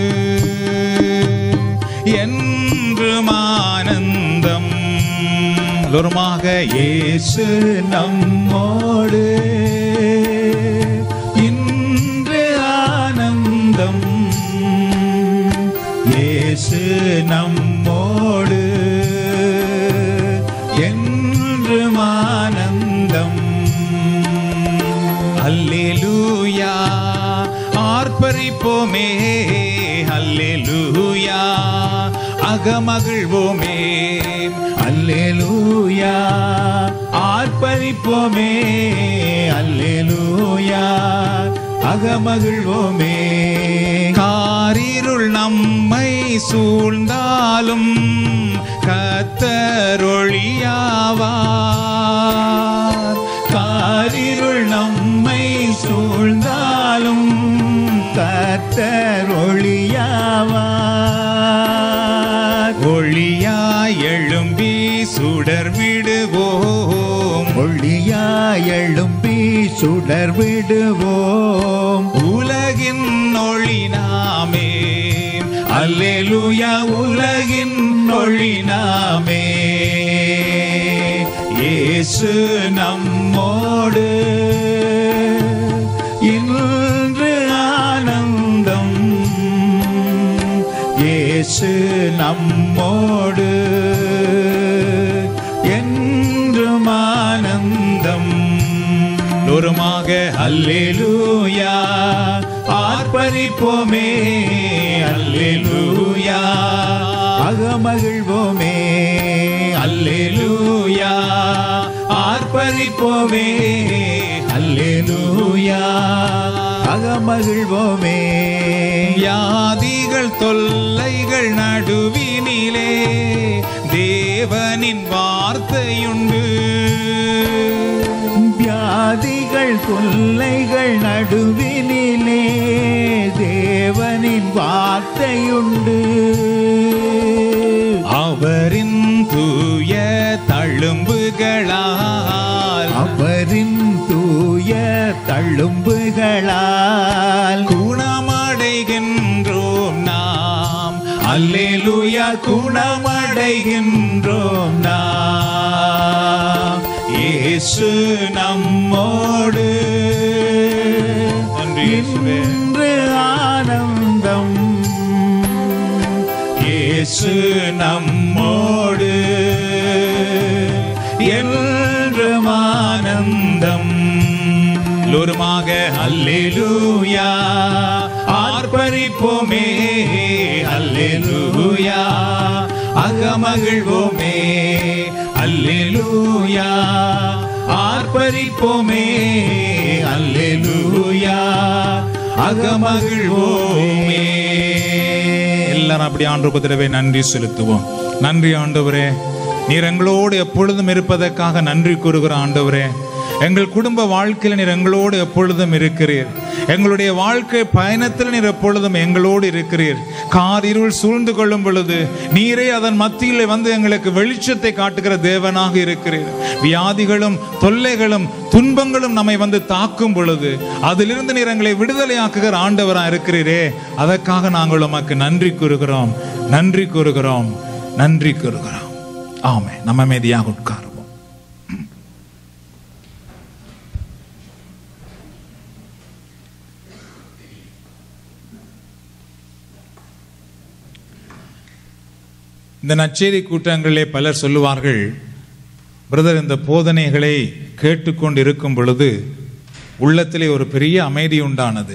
என்றும் ஆனந்தம். எல்லோருமாக இயேசு நம்மோடு இன்று ஆனந்தம், இயேசு நம்மோடு என்றும் ஆனந்தம். அல்லேலூயா ஆர்ப்பரிப்போமே, அல்லேலூயா அகமகிழ்வோமே, அல்லேலூயா ஆர்ப்பரிப்போமே, அல்லேலூயா அகமகிழ்வோமே. காரிருள் நம்மை சூழ்ந்தாலும் கர்த்தர் ஒளியாவார், காரிருள் நம்மை சூழ்ந்தாலும் கர்த்தர் ஒளியாவார். ஒளியாய் எழும்பி சுடர் விடுவோம், ஒளியாய் எழும்பி சுடர் விடுவோம், உலகின் ஒளி நாமே, அல்லேலூயா உலகின் ஒளி நாமே. இயேசு நம்மோடு இன்று ஆனந்தம், இயேசு நம்மோடு என்றும் ஆனந்தம். ஒருமாக அல்லேலூயா ஆர்ப்பரிப்போமே, அல்லேலூயா அகமகிழ்வோமே, அல்லேலூயா ஆர்ப்பரிப்போமே, அல்லேலூயா அல்லேலூயா அகமகிழ்வோமே. வியாதிகள் தொல்லைகள் நடுவினிலே தேவனின் வார்த்தையுண்டு. வியாதிகள் தொல்லைகள் நடுவினிலே தேவனின் வார்த்தையுண்டு. அவரின் தூய தழும்புகளால் அவரின் தூய தழும்புகளால் குணமடைகின்றோம் நாம். அல்லேலூயா குணமடைகின்றோம் நாம். இயேசு நம்மோடு. நன்றி இயேசுவே. இன்று ஆனந்தம். இயேசு நம்மோடு என்றும் ஆனந்தம். லோருமாக அல்லேலூயா ஆர்ப்பரிப்போமே. அல்லேலூயா அகமகிழ்வோமே. அல்லேலூயா ஆர்ப்பரிப்போமே. அல்லேலூயா அகமகிழ்வோமே. எல்லாரும் அப்படி ஆண்டவரே நன்றி செலுத்துவோம். நன்றி ஆண்டவரே, நீர் எங்களோடு எப்பொழுதும் இருப்பதற்காக நன்றி கூறுகிற ஆண்டவரே. எங்கள் குடும்ப வாழ்க்கையில் நீர் எங்களோடு எப்பொழுதும் இருக்கிறீர். எங்களுடைய வாழ்க்கை பயணத்தில் நீர் எப்பொழுதும் எங்களோடு இருக்கிறீர். கார் இருள் சூழ்ந்து கொள்ளும் பொழுது நீரே அதன் மத்தியில் வந்து எங்களுக்கு வெளிச்சத்தை காட்டுகிற தேவனாக இருக்கிறீர். வியாதிகளும் தொல்லைகளும் துன்பங்களும் நம்மை வந்து தாக்கும் பொழுது அதிலிருந்து நீர் எங்களை விடுதலையாக்குகிற ஆண்டவராக இருக்கிறீரே, அதற்காக நாங்கள் உமக்கு நன்றி கூறுகிறோம், நன்றி கூறுகிறோம், நன்றி கூறுகிறோம். ஆமே. நம்ம அமைதியாக உட்காருவோம். இந்த நற்செய்தி கூட்டங்களிலே பலர் சொல்லுவார்கள், பிரதர், இந்த போதனைகளை கேட்டுக்கொண்டு இருக்கும் பொழுது உள்ளத்திலே ஒரு பெரிய அமைதி உண்டானது.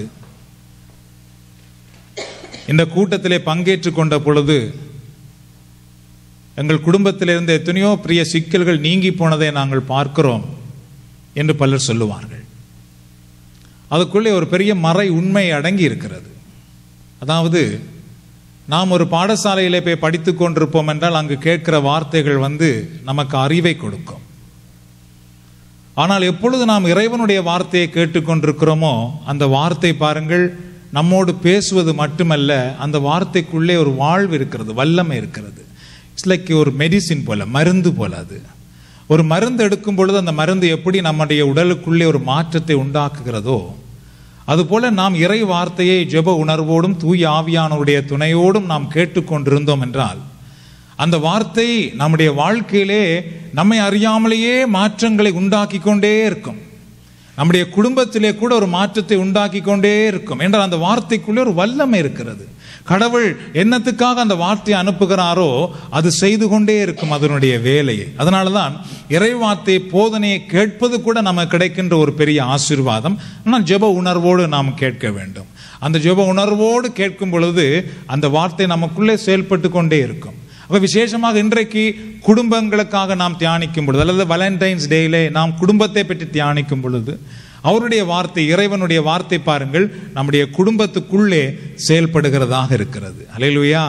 இந்த கூட்டத்திலே பங்கேற்று கொண்ட பொழுது எங்கள் குடும்பத்திலிருந்து எத்தனையோ பெரிய சிக்கல்கள் நீங்கி போனதை நாங்கள் பார்க்கிறோம் என்று பலர் சொல்லுவார்கள். அதுக்குள்ளே ஒரு பெரிய மறை உண்மை அடங்கி இருக்கிறது. அதாவது, நாம் ஒரு பாடசாலையிலே போய் படித்து கொண்டிருப்போம் என்றால் அங்கு கேட்கிற வார்த்தைகள் வந்து நமக்கு அறிவை கொடுக்கும். ஆனால் எப்பொழுது நாம் இறைவனுடைய வார்த்தையை கேட்டுக்கொண்டிருக்கிறோமோ அந்த வார்த்தை பாருங்கள், நம்மோடு பேசுவது மட்டுமல்ல, அந்த வார்த்தைக்குள்ளே ஒரு வாழ்வு இருக்கிறது, வல்லமை இருக்கிறது. இட்ஸ் லைக் ஒரு மெடிசின் போல, மருந்து போல. அது ஒரு மருந்து எடுக்கும் பொழுது அந்த மருந்து எப்படி நம்முடைய உடலுக்குள்ளே ஒரு மாற்றத்தை உண்டாக்குகிறதோ அதுபோல நாம் இறை வார்த்தையை ஜெப உணர்வோடும் தூய ஆவியானவருடைய துணையோடும் நாம் கேட்டுக்கொண்டிருந்தோம் என்றால் அந்த வார்த்தை நம்முடைய வாழ்க்கையிலே நம்மை அறியாமலேயே மாற்றங்களை உண்டாக்கி கொண்டே இருக்கும். நம்முடைய குடும்பத்திலே கூட ஒரு மாற்றத்தை உண்டாக்கி கொண்டே இருக்கும் என்றால் அந்த வார்த்தைக்குள்ளே ஒரு வல்லமை இருக்கிறது. கடவுள் என்னத்துக்காக அந்த வார்த்தையை அனுப்புகிறாரோ அது செய்து கொண்டே இருக்கும் அதனுடைய வேலையை. அதனாலதான் இறை வார்த்தை போதனையை கேட்பது கூட நமக்கு கிடைக்கின்ற ஒரு பெரிய ஆசீர்வாதம். ஆனால் ஜெப உணர்வோடு நாம் கேட்க வேண்டும். அந்த ஜெப உணர்வோடு கேட்கும் பொழுது அந்த வார்த்தை நமக்குள்ளே செயல்பட்டு கொண்டே இருக்கும். அப்ப விசேஷமாக இன்றைக்கு குடும்பங்களுக்காக நாம் தியானிக்கும் பொழுது அல்லது வேலண்டைன்ஸ் டேயிலே நாம் குடும்பத்தை பற்றி தியானிக்கும் பொழுது அவருடைய வார்த்தை, இறைவனுடைய வார்த்தை பாருங்கள், நம்முடைய குடும்பத்துக்குள்ளே செயல்படுகிறதாக இருக்கிறது. அல்லேலூயா.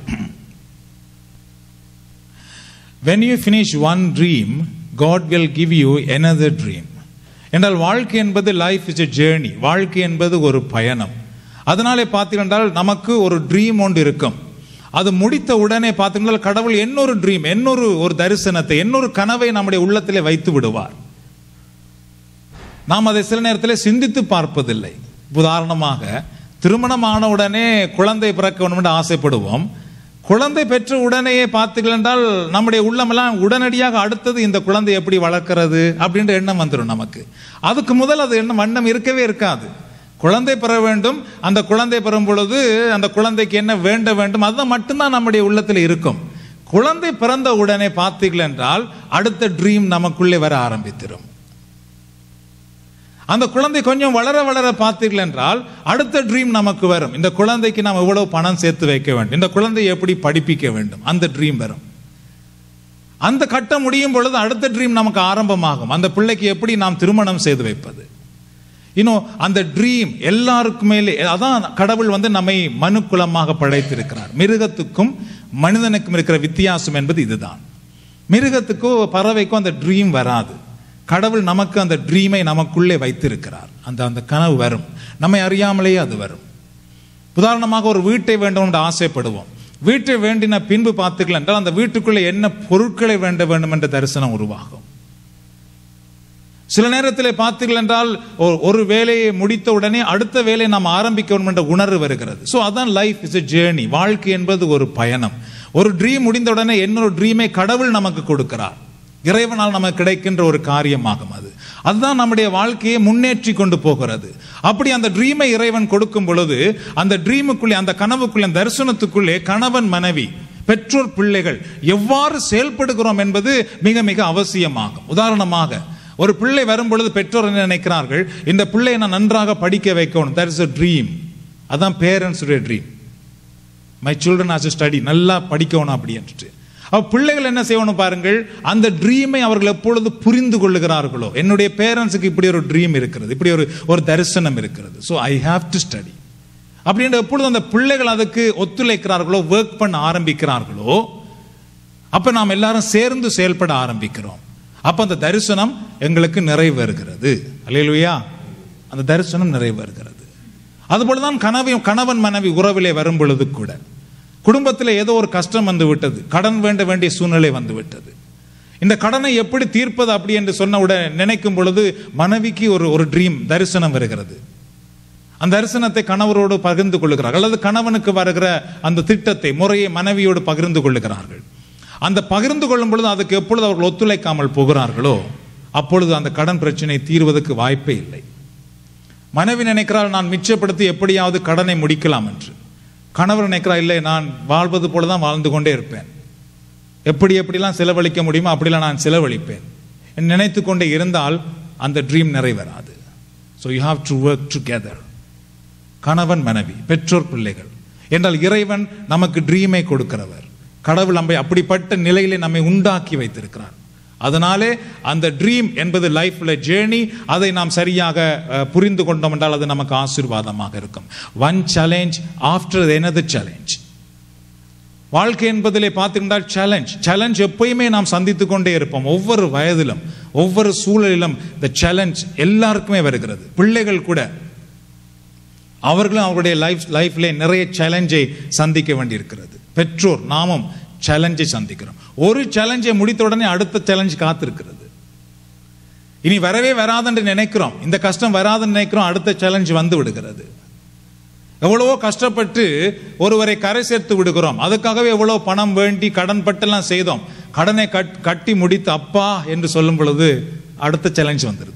When you finish one dream, God will give you another dream. என்றால் வாழ்க்கை என்பது லைஃப் இஸ் a journey. வாழ்க்கை என்பது ஒரு பயணம். அதனாலே பார்த்தீர்கள் நமக்கு ஒரு ட்ரீம் ஒன்று இருக்கும். அது முடித்த உடனே பார்த்தீங்கன்னா கடவுள் இன்னொரு ட்ரீம், இன்னொரு தரிசனத்தை, இன்னொரு கனவை நம்முடைய உள்ளத்திலே வைத்து விடுவார். நாம் அதை சில நேரத்தில் சிந்தித்து பார்ப்பதில்லை. உதாரணமாக, திருமணமான உடனே குழந்தை பிறக்க வேண்டும் என்று ஆசைப்படுவோம். குழந்தை பெற்ற உடனேயே பார்த்தீர்கள் என்றால் நம்முடைய உள்ளமெல்லாம் உடனடியாக அடுத்தது இந்த குழந்தை எப்படி வளர்க்கிறது அப்படின்ற எண்ணம் வந்துடும் நமக்கு. அதுக்கு முதல் அது எண்ணம் இருக்கவே இருக்காது. குழந்தை பெற வேண்டும், அந்த குழந்தை பெறும் பொழுது அந்த குழந்தைக்கு என்ன வேண்ட வேண்டும், அதுதான் மட்டும்தான் நம்முடைய உள்ளத்தில் இருக்கும். குழந்தை பிறந்த உடனே பார்த்தீர்கள் என்றால் அடுத்த ட்ரீம் நமக்குள்ளே வர ஆரம்பித்திடும். அந்த குழந்தை கொஞ்சம் வளர வளர பார்த்தீர்கள் என்றால் அடுத்த ட்ரீம் நமக்கு வரும். இந்த குழந்தைக்கு நாம் எவ்வளவு பணம் சேர்த்து வைக்க வேண்டும், இந்த குழந்தையை எப்படி படிப்பிக்க வேண்டும், அந்த ட்ரீம் வரும். அந்த கட்டம் முடியும் பொழுது அடுத்த ட்ரீம் நமக்கு ஆரம்பமாகும். அந்த பிள்ளைக்கு எப்படி நாம் திருமணம் செய்து வைப்பது. இன்னும் அந்த ட்ரீம் எல்லாருக்கும் மேலே, அதான் கடவுள் நம்மை மனுக்குலமாக படைத்திருக்கிறார். மிருகத்துக்கும் மனிதனுக்கும் இருக்கிற வித்தியாசம் என்பது இதுதான். மிருகத்துக்கோ பறவைக்கும் அந்த ட்ரீம் வராது. கடவுள் நமக்கு அந்த ட்ரீமை நமக்குள்ளே வைத்திருக்கிறார். அந்த கனவு வரும், நம்மை அறியாமலேயே அது வரும். உதாரணமாக ஒரு வீட்டை வேண்டும் என்று ஆசைப்படுவோம். வீட்டை வேண்டின பின்பு பார்த்துக்கலாம் என்றால் அந்த வீட்டுக்குள்ளே என்ன பொருட்களை வேண்ட வேண்டும் என்ற தரிசனம் உருவாகும். சில நேரத்தில் பார்த்தீர்கள் என்றால் ஒரு வேலையை முடித்த உடனே அடுத்த வேலையை நாம் ஆரம்பிக்க வேண்டும் என்ற உணர்வு வருகிறது. ஸோ அதான் லைஃப் இஸ் எ ஜேர்னி. வாழ்க்கை என்பது ஒரு பயணம். ஒரு ட்ரீம் முடிந்த உடனே இன்னொரு ட்ரீமை கடவுள் நமக்கு கொடுக்கிறார். இறைவனால் நமக்கு கிடைக்கின்ற ஒரு காரியமாகும் அது. அதுதான் நம்முடைய வாழ்க்கையை முன்னேற்றி கொண்டு போகிறது. அப்படி அந்த ட்ரீமை இறைவன் கொடுக்கும் பொழுது அந்த ட்ரீமுக்குள்ளே, அந்த கனவுக்குள்ளே, அந்த தரிசனத்துக்குள்ளே கணவன் மனைவி, பெற்றோர் பிள்ளைகள் எவ்வாறு செயல்படுகிறோம் என்பது மிக மிக அவசியமாகும். உதாரணமாக ஒரு பிள்ளை வரும் பொழுது பெற்றோர் என்ன நினைக்கிறார்கள், இந்த பிள்ளையை நான் நன்றாக படிக்க வைக்கணும். That is a dream. அதான் பேரண்ட்ஸ் உடைய dream. My children has to study, நல்லா படிக்கணும் அப்படின்ட்டு. பிள்ளைகள் என்ன செய்யணும் பாருங்கள், அந்த ட்ரீமை அவர்கள் எப்பொழுது புரிந்து கொள்ளுகிறார்களோ, என்னுடைய பேரண்ட்ஸுக்கு இப்படி ஒரு ட்ரீம் இருக்கிறது, இப்படி ஒரு தரிசனம் இருக்கிறது, so I have to study அப்படின்ற எப்பொழுது அந்த பிள்ளைகள் அதுக்கு ஒத்துழைக்கிறார்களோ, ஒர்க் பண்ண ஆரம்பிக்கிறார்களோ, அப்ப நாம் எல்லாரும் சேர்ந்து செயல்பட ஆரம்பிக்கிறோம். அப்ப அந்த தரிசனம் எங்களுக்கு நிறைவேறுகிறது. அல்லேலூயா. அந்த தரிசனம் நிறைவேறுகிறது. அதுபோலதான் கணவன் மனைவி உறவிலே வரும் பொழுது கூட குடும்பத்தில் ஏதோ ஒரு கஷ்டம் வந்து விட்டது, கடன் வேண்ட வேண்டிய சூழ்நிலை வந்து விட்டது. இந்த கடனை எப்படி தீர்ப்பது அப்படி என்று சொன்ன உடனே நினைக்கும் பொழுது மனைவிக்கு ஒரு ட்ரீம், தரிசனம் வருகிறது. அந்த தரிசனத்தை கணவரோடு பகிர்ந்து கொள்ளுகிறார்கள், அல்லது கணவனுக்கு வருகிற அந்த திட்டத்தை, முறையை மனைவியோடு பகிர்ந்து கொள்ளுகிறார்கள். அந்த பகிர்ந்து கொள்ளும் பொழுது அதுக்கு எப்பொழுது அவர்கள் ஒத்துழைக்காமல் போகிறார்களோ அப்பொழுது அந்த கடன் பிரச்சனை தீர்வதற்கு வாய்ப்பே இல்லை. மனைவி நினைக்கிறாள், நான் மிச்சப்படுத்தி எப்படியாவது கடனை முடிக்கலாம் என்று. கணவர் நினைக்கிறார், இல்லை, நான் வாழ்வது போலதான் வாழ்ந்து கொண்டே இருப்பேன், எப்படிலாம் செலவழிக்க முடியுமோ அப்படிலாம் நான் செலவழிப்பேன் நினைத்து கொண்டே இருந்தால் அந்த ட்ரீம் நிறைவேறாது. So you have to work together. கணவன் மனைவி, பெற்றோர் பிள்ளைகள் என்றால் இறைவன் நமக்கு ட்ரீமை கொடுக்கிறவர். கடவுள் நம்மை அப்படிப்பட்ட நிலையிலே நம்மை உண்டாக்கி வைத்திருக்கிறார். அதனாலே அந்த ட்ரீம் என்பது லைஃப்ல ஜேர்னி. அதை நாம் சரியாக புரிந்து கொண்டோம் என்றால் அது நமக்கு ஆசீர்வாதமாக இருக்கும். One challenge after another challenge. வாழ்க்கை என்பதிலே பார்த்துக்கிட்டால் சேலஞ்ச் எப்பயுமே நாம் சந்தித்துக் கொண்டே இருப்போம். ஒவ்வொரு வயதிலும் ஒவ்வொரு சூழலிலும் இந்த சேலஞ்ச் எல்லாருக்குமே வருகிறது. பிள்ளைகள் கூட அவர்களும் அவருடைய லைஃப்ல நிறைய சேலஞ்சை சந்திக்க வேண்டியிருக்கிறது. பெற்றோர் நாமும் சேலஞ்சை சந்திக்கிறோம். ஒரு சேலஞ்சை முடித்த உடனே அடுத்த சேலஞ்ச் காத்திருக்கிறது. இனி வரவே வராதுன்னு நினைக்கிறோம், இந்த கஷ்டம் வராதுன்னு நினைக்கிறோம், அடுத்த சேலஞ்ச் வந்து விடுகிறது. எவ்வளவோ கஷ்டப்பட்டு ஒருவரை கரை சேர்த்து விடுகிறோம், அதுக்காகவே எவ்வளவு பணம் வேண்டி கடன் பட்டெல்லாம் செய்தோம். கடனை கட்டி முடித்து அப்பா என்று சொல்லும் பொழுது அடுத்த சேலஞ்ச் வந்துருது.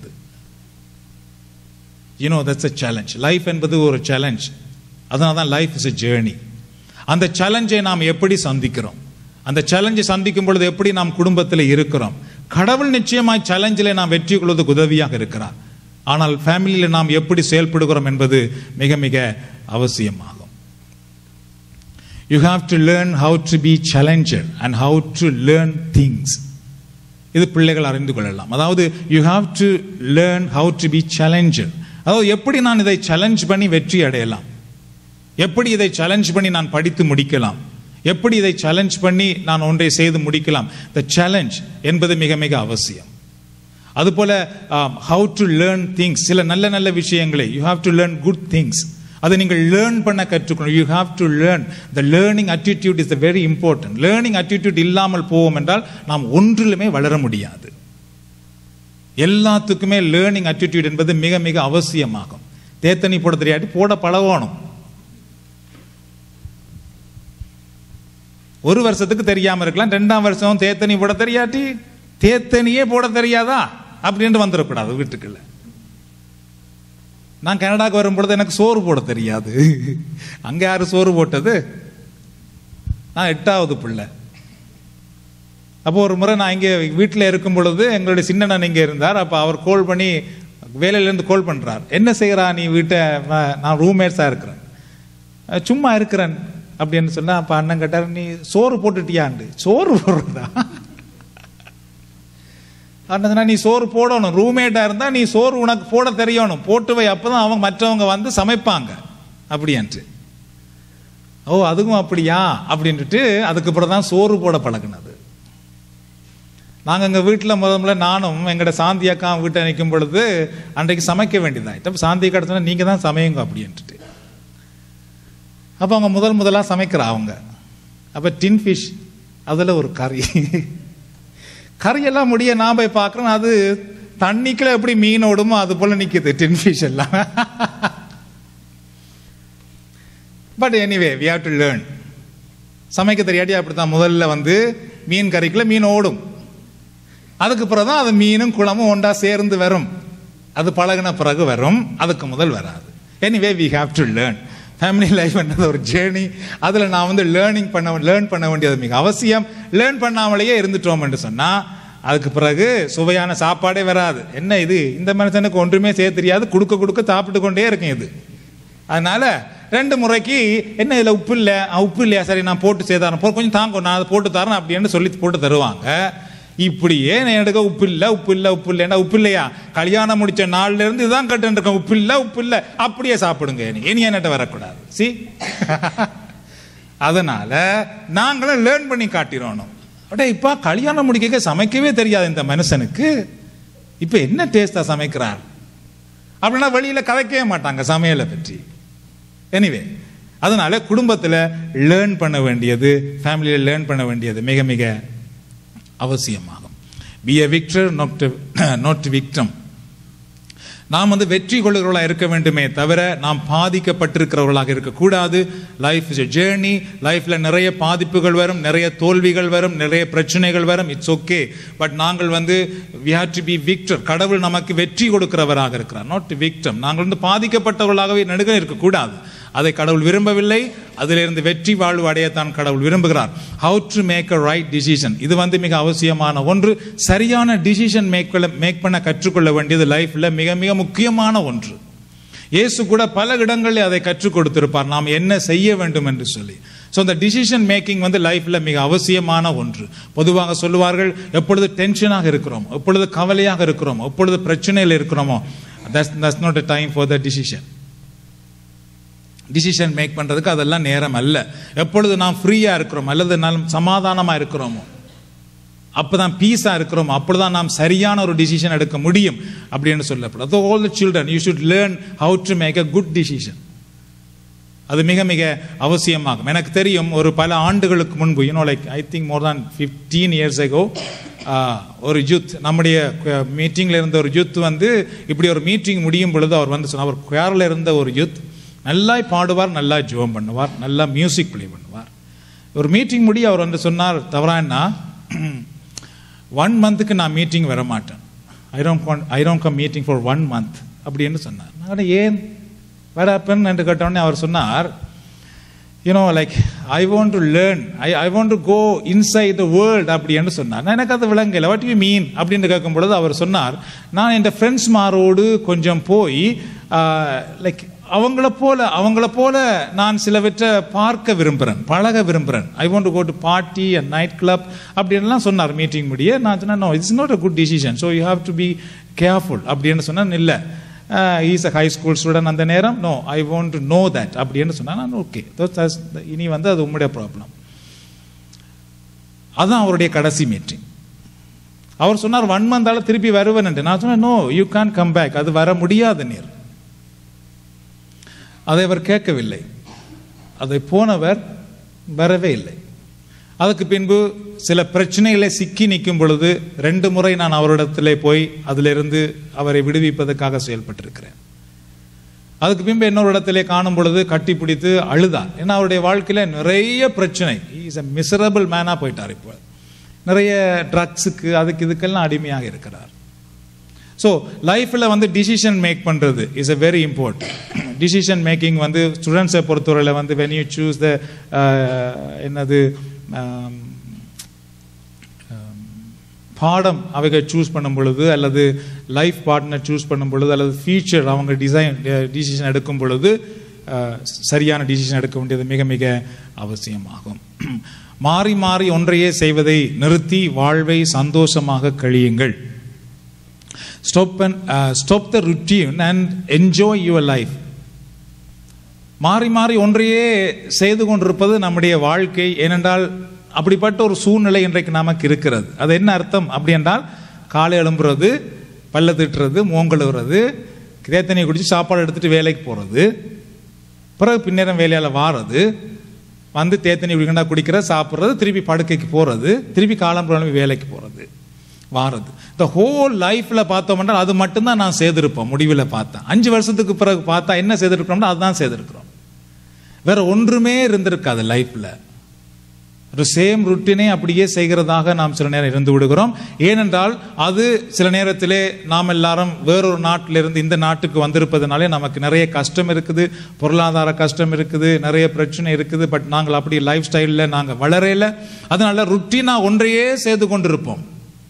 that's a challenge. லைஃப் என்பது ஒரு சேலஞ்ச். அதனால தான் லைஃப் இஸ் a journey. அந்த சேலஞ்சை நாம் எப்படி சந்திக்கிறோம், அந்த சேலஞ்சை சந்திக்கும் பொழுது எப்படி நாம் குடும்பத்தில் இருக்கிறோம். கடவுள் நிச்சயமாய் சேலஞ்சிலே நாம் வெற்றி கொள்வதற்கு உதவியாக இருக்கிறார். ஆனால் ஃபேமிலியில் நாம் எப்படி செயல்படுகிறோம் என்பது மிக மிக அவசியமாகும். You have to learn how to be challenged and how to learn things. இது பிள்ளைகள் அறிந்து கொள்ளலாம். அதாவது you have to learn how to be challenged. அதாவது எப்படி நான் இதை சேலஞ்ச் பண்ணி வெற்றி அடையலாம், எப்படி இதை சேலஞ்ச் பண்ணி நான் படித்து முடிக்கலாம், எப்படி இதை சேலஞ்ச் பண்ணி நான் ஒன்றை செய்து முடிக்கலாம். இந்த சேலஞ்ச் என்பது மிக மிக அவசியம். அதுபோல ஹவு டு லேர்ன் திங்ஸ், சில நல்ல நல்ல விஷயங்களை you have to learn good things. அதை நீங்கள் லேர்ன் பண்ண கற்றுக்கணும். You have to learn. The learning attitude is very important. Learning attitude இல்லாமல் போவோம் என்றால் நாம் ஒன்றிலுமே வளர முடியாது. எல்லாத்துக்குமே லேர்னிங் அட்டிடியூட் என்பது மிக மிக அவசியமாகும். தேத்தனி போட தெரியாட்டி போட பழகணும். ஒரு வருஷத்துக்கு தெரியாம இருக்கலாம், 2ஆம் வருஷம் தேத்தனி போட தெரியாட்டி தேத்தனியே போட தெரியாதா அப்படின்னு வந்துடக்கூடாது வீட்டுக்குள்ள. நான் கனடாக்கு வரும்பொழுது எனக்கு சோறு போட தெரியாது. அங்க யாரு சோறு போட்டது? நான் 8வது பிள்ளை. அப்போ ஒரு முறை நான் இங்கே வீட்டில் இருக்கும் பொழுது எங்களுடைய சின்னண்ணன் இங்கே இருந்தார். அப்போ அவர் கால் பண்ணி, வேலையிலேருந்து கால் பண்ணுறார், என்ன செய்கிறா நீ வீட்டை? நான் ரூம்மேட்ஸாக இருக்கிறேன், சும்மா இருக்கிறேன் அப்படின்னு சொன்னா. அப்ப அண்ணன் கேட்டார், நீ சோறு போட்டுட்டியாண்டு. சோறு போடுறதா? அப்படின்னா நீ சோறு போடணும். ரூம்மேட்டாக இருந்தால் நீ சோறு உனக்கு போட தெரியணும், போட்டு வை, அப்போ தான் அவங்க மற்றவங்க வந்து சமைப்பாங்க அப்படின்ட்டு. ஓ அதுவும் அப்படியா அப்படின்ட்டு அதுக்கப்புறம் தான் சோறு போட பழகினது. நாங்கள் எங்கள் வீட்டில் முதல்ல நானும் எங்களோட சாந்தி அக்கா வீட்டை நிற்கும் பொழுது அன்றைக்கு சமைக்க வேண்டியதாகிட்ட. சாந்தி அக்கா சொன்னால் நீங்கள் தான் சமையுங்க அப்படின்ட்டு. அப்போ அவங்க முதலாக சமைக்கிறா அவங்க. அப்போ டின் ஃபிஷ், அதில் ஒரு கறியெல்லாம் முடிய நான் போய் பார்க்குறேன், அது தண்ணிக்குள்ள எப்படி மீன் ஓடுமோ அது போல் நிற்கிது டின் ஃபிஷ் எல்லாம். But anyway we have to learn. சமைக்க தெரியாட்டி அப்படித்தான். முதல்ல வந்து மீன் கறிக்குள்ள மீன் ஓடும், அதுக்கு பிறகு தான் அது மீனும் குளமும் ஒன்றா சேர்ந்து வரும். அது பழகின பிறகு வரும், அதுக்கு முதல் வராது. Anyway we have to learn. Family life என்றது ஒரு ஜேர்னி. அதில் நான் வந்து லேர்ன் பண்ண வேண்டியது மிக அவசியம். லேர்ன் பண்ணாமலேயே இருந்துட்டோம் என்று சொன்னால் அதுக்கு பிறகு சுவையான சாப்பாடே வராது. என்ன இது, இந்த மனுஷனுக்கு ஒன்றுமே செய்ய தெரியாது, கொடுக்க சாப்பிட்டு கொண்டே இருக்கும் இது. அதனால 2 முறைக்கு என்ன இதில் உப்பு இல்லையா, சரி நான் போட்டு செய்தாரன், கொஞ்சம் தாங்க நான் அதை போட்டு தரேன் அப்படின்னு சொல்லி போட்டு தருவாங்க. இப்படியே எடுக்க உப்பு இல்லைன்னா உப்பு இல்லையா, கல்யாணம் முடிச்ச நாள்ல இருந்து இதுதான் கட்டு இருக்கேன், உப்பு இல்லை அப்படியே சாப்பிடுங்க, இனி என்னட்ட வரக்கூடாது. சி அதனால நாங்களும் லேர்ன் பண்ணி காட்டிடணும். அப்படியே இப்போ கல்யாணம் முடிக்க சமைக்கவே தெரியாது இந்த மனுஷனுக்கு, இப்போ என்ன டேஸ்டா சமைக்கிறார் அப்படின்னா வெளியில கதைக்கவே மாட்டாங்க சமையலை பற்றி. எனிவே அதனால குடும்பத்தில் லேர்ன் பண்ண வேண்டியது, ஃபேமிலியில் லேர்ன் பண்ண வேண்டியது மிக மிக அவசியமாகும். Be a victor, not victim. நாம் வந்து வெற்றி கொள்ளுகிறவர்களாக இருக்க வேண்டுமே தவிர நாம் பாதிக்கப்பட்டிருக்கிறவர்களாக இருக்கக்கூடாது. Life is a journey. லைஃப்ல நிறைய பாதிப்புகள் வரும், நிறைய தோல்விகள் வரும், நிறைய பிரச்சனைகள் வரும். It's okay. பட் நாங்கள் வந்து we have to be victor. கடவுள் நமக்கு வெற்றி கொடுக்கிறவராக இருக்கிறார், நாட் விக்டம். நாங்கள் வந்து பாதிக்கப்பட்டவர்களாகவே நடுக இருக்கக்கூடாது. அதை கடவுள் விரும்பவில்லை. அதிலிருந்து வெற்றி வாழ்வு அடையத்தான் கடவுள் விரும்புகிறார். How to make a right decision, இது வந்து மிக அவசியமான ஒன்று. சரியான டிசிஷன் மேக் பண்ண கற்றுக்கொள்ள வேண்டியது லைஃப்ல மிக மிக முக்கியமான ஒன்று. இயேசு கூட பல இடங்களில் அதை கற்றுக் கொடுத்திருப்பார், நாம் என்ன செய்ய வேண்டும் என்று சொல்லி. ஸோ இந்த டிசிஷன் மேக்கிங் வந்து லைஃப்ல மிக அவசியமான ஒன்று. பொதுவாக சொல்லுவார்கள், எப்பொழுது டென்ஷனாக இருக்கிறோம், எப்பொழுது கவலையாக இருக்கிறோம், எப்பொழுது பிரச்சனையில் இருக்கிறோமோ, that's not a time for the decision. Decision make பண்றதுக்கு அதெல்லாம் நேரம் அல்ல. எப்பொழுது நாம் ஃப்ரீயா இருக்கிறோம் அல்லது நாம் சமாதானமா இருக்கிறோமோ, அப்பதான் பீஸா இருக்கிறோம், அப்பொழுதுதான் நாம் சரியான ஒரு டிசிஷன் எடுக்க முடியும் அப்படின்னு சொல்லப்படுது. All the children, you should learn how to make a good decision. அது மிக மிக அவசியமாகும். எனக்கு தெரியும், ஒரு பல ஆண்டுகளுக்கு முன்பு, like I think more than 15 years ago, ஒரு யூத் நம்முடைய மீட்டிங்ல இருந்த ஒரு யூத் வந்து இப்படி ஒரு மீட்டிங் முடியும் பொழுது அவர் வந்து சொன்னார், அவர் கேரளா இருந்த ஒரு யூத், நல்லா பாடுவார், நல்லா ஜெபம் பண்ணுவார், நல்லா மியூசிக் ப்ளே பண்ணுவார். ஒரு மீட்டிங் முடிய அவர் வந்து சொன்னார், தவறானா 1 month நான் மீட்டிங் வர மாட்டேன், I don't come meeting for 1 month அப்படின்னு சொன்னார். நான் ஏன் வரப்பன் என்று கேட்டோடனே அவர் சொன்னார், like I want to learn, I want to go inside the world அப்படின்னு சொன்னார். நான் எனக்கு அது விளங்கல, வாட் யூ மீன் அப்படின்னு கேட்கும் பொழுது அவர் சொன்னார், நான் என் ஃப்ரெண்ட்ஸ் மாரோடு கொஞ்சம் போய் லைக் அவங்கள போல நான் சிலவற்றை பார்க்க விரும்புகிறேன், பழக விரும்புகிறேன். I want to go to party and night club அப்படின்லாம் சொன்னார் மீட்டிங் முடிய. நான் சொன்னேன், no it's not a good decision, so you have to be careful அப்படின்னு சொன்னேன். இல்லை, is a high school student அந்த நேரம், no I want to know that அப்படின்னு சொன்னேன். நான் ஓகே, இனி வந்து அது உங்களுடைய ப்ராப்ளம். அதுதான் அவருடைய கடைசி மீட்டிங். அவர் சொன்னார் 1 month திருப்பி வருவேன். நான் சொன்னேன், no you can come back, அது வர முடியாது நீர். அதை அவர் கேட்கவில்லை, அதை போனவர் வரவே இல்லை. அதுக்கு பின்பு சில பிரச்சனைகளை சிக்கி நிற்கும் பொழுது 2 முறை நான் அவரிடத்திலே போய் அதிலிருந்து அவரை விடுவிப்பதற்காக செயல்பட்டிருக்கிறேன். அதுக்கு பின்பு இன்னொரு இடத்திலே காணும் பொழுது கட்டி பிடித்து அழுதார். ஏன்னா அவருடைய வாழ்க்கையில நிறைய பிரச்சனை, இஸ் அ மிசரபிள் மேனா போயிட்டார். இப்போ நிறைய ட்ரக்ஸுக்கு அதுக்கு இதுக்கெல்லாம் அடிமையாக இருக்கிறார். ஸோ லைஃப்பில் வந்து டிசிஷன் மேக் பண்ணுறது is a very important. Decision making வந்து ஸ்டூடெண்ட்ஸை பொறுத்தவரையில் வந்து வென் யூ சூஸ் த என்னது பாடம் அவைகள் சூஸ் பண்ணும் பொழுது, அல்லது லைஃப் பார்ட்னர் சூஸ் பண்ணும் பொழுது, அல்லது ஃபியூச்சர் அவங்க டிசிஷன் எடுக்கும் பொழுது சரியான டிசிஷன் எடுக்க வேண்டியது மிக மிக அவசியமாகும். மாறி மாறி ஒன்றையே செய்வதை நிறுத்தி வாழ்வை சந்தோஷமாக கழியுங்கள் Stop the routine and enjoy your life. மாறி மாறி ஒன்றையே செய்து கொண்டிருப்பது நம்முடைய வாழ்க்கை. ஏனென்றால் அப்படிப்பட்ட ஒரு சூழ்நிலை இன்றைக்கு நமக்கு இருக்கிறது. அது என்ன அர்த்தம் அப்படி என்றால், காலை எழும்புறது, பல்ல திட்டுறது, மோங்கழுவுறது, தேத்தனியை குடிச்சு சாப்பாடு எடுத்துட்டு வேலைக்கு போகிறது, பிறகு பின்னேரம் வேலையால் வாரது, வந்து தேத்தனி குடிக்கண்டா குடிக்கிற, சாப்பிட்றது, திருப்பி படுக்கைக்கு போகிறது, திருப்பி காலம்புறம் வேலைக்கு போகிறது, வாரது. இந்த ஹோல் லைஃப்பில் பார்த்தோம்னா அது மட்டும்தான் நான் செய்திருப்போம். முடிவில் பார்த்தா 5 வருஷத்துக்கு பிறகு பார்த்தா என்ன செய்திருக்கிறோம்னா அதுதான் செய்திருக்கிறோம். வேற ஒன்றுமே இருந்திருக்காது லைஃப்பில். ஒரு சேம் ருட்டினே அப்படியே செய்கிறதாக நாம் சில நேரம் இருந்து விடுகிறோம். ஏனென்றால் அது சில நேரத்திலே நாம் எல்லாரும் வேறொரு நாட்டிலிருந்து இந்த நாட்டுக்கு வந்திருப்பதனாலே நமக்கு நிறைய கஷ்டம் இருக்குது, பொருளாதார கஷ்டம் இருக்குது, நிறைய பிரச்சனை இருக்குது. பட் நாங்கள் அப்படி லைஃப் ஸ்டைலில் நாங்கள் வளரையில், அதனால ருட்டீனா ஒன்றையே செய்து கொண்டிருப்போம்.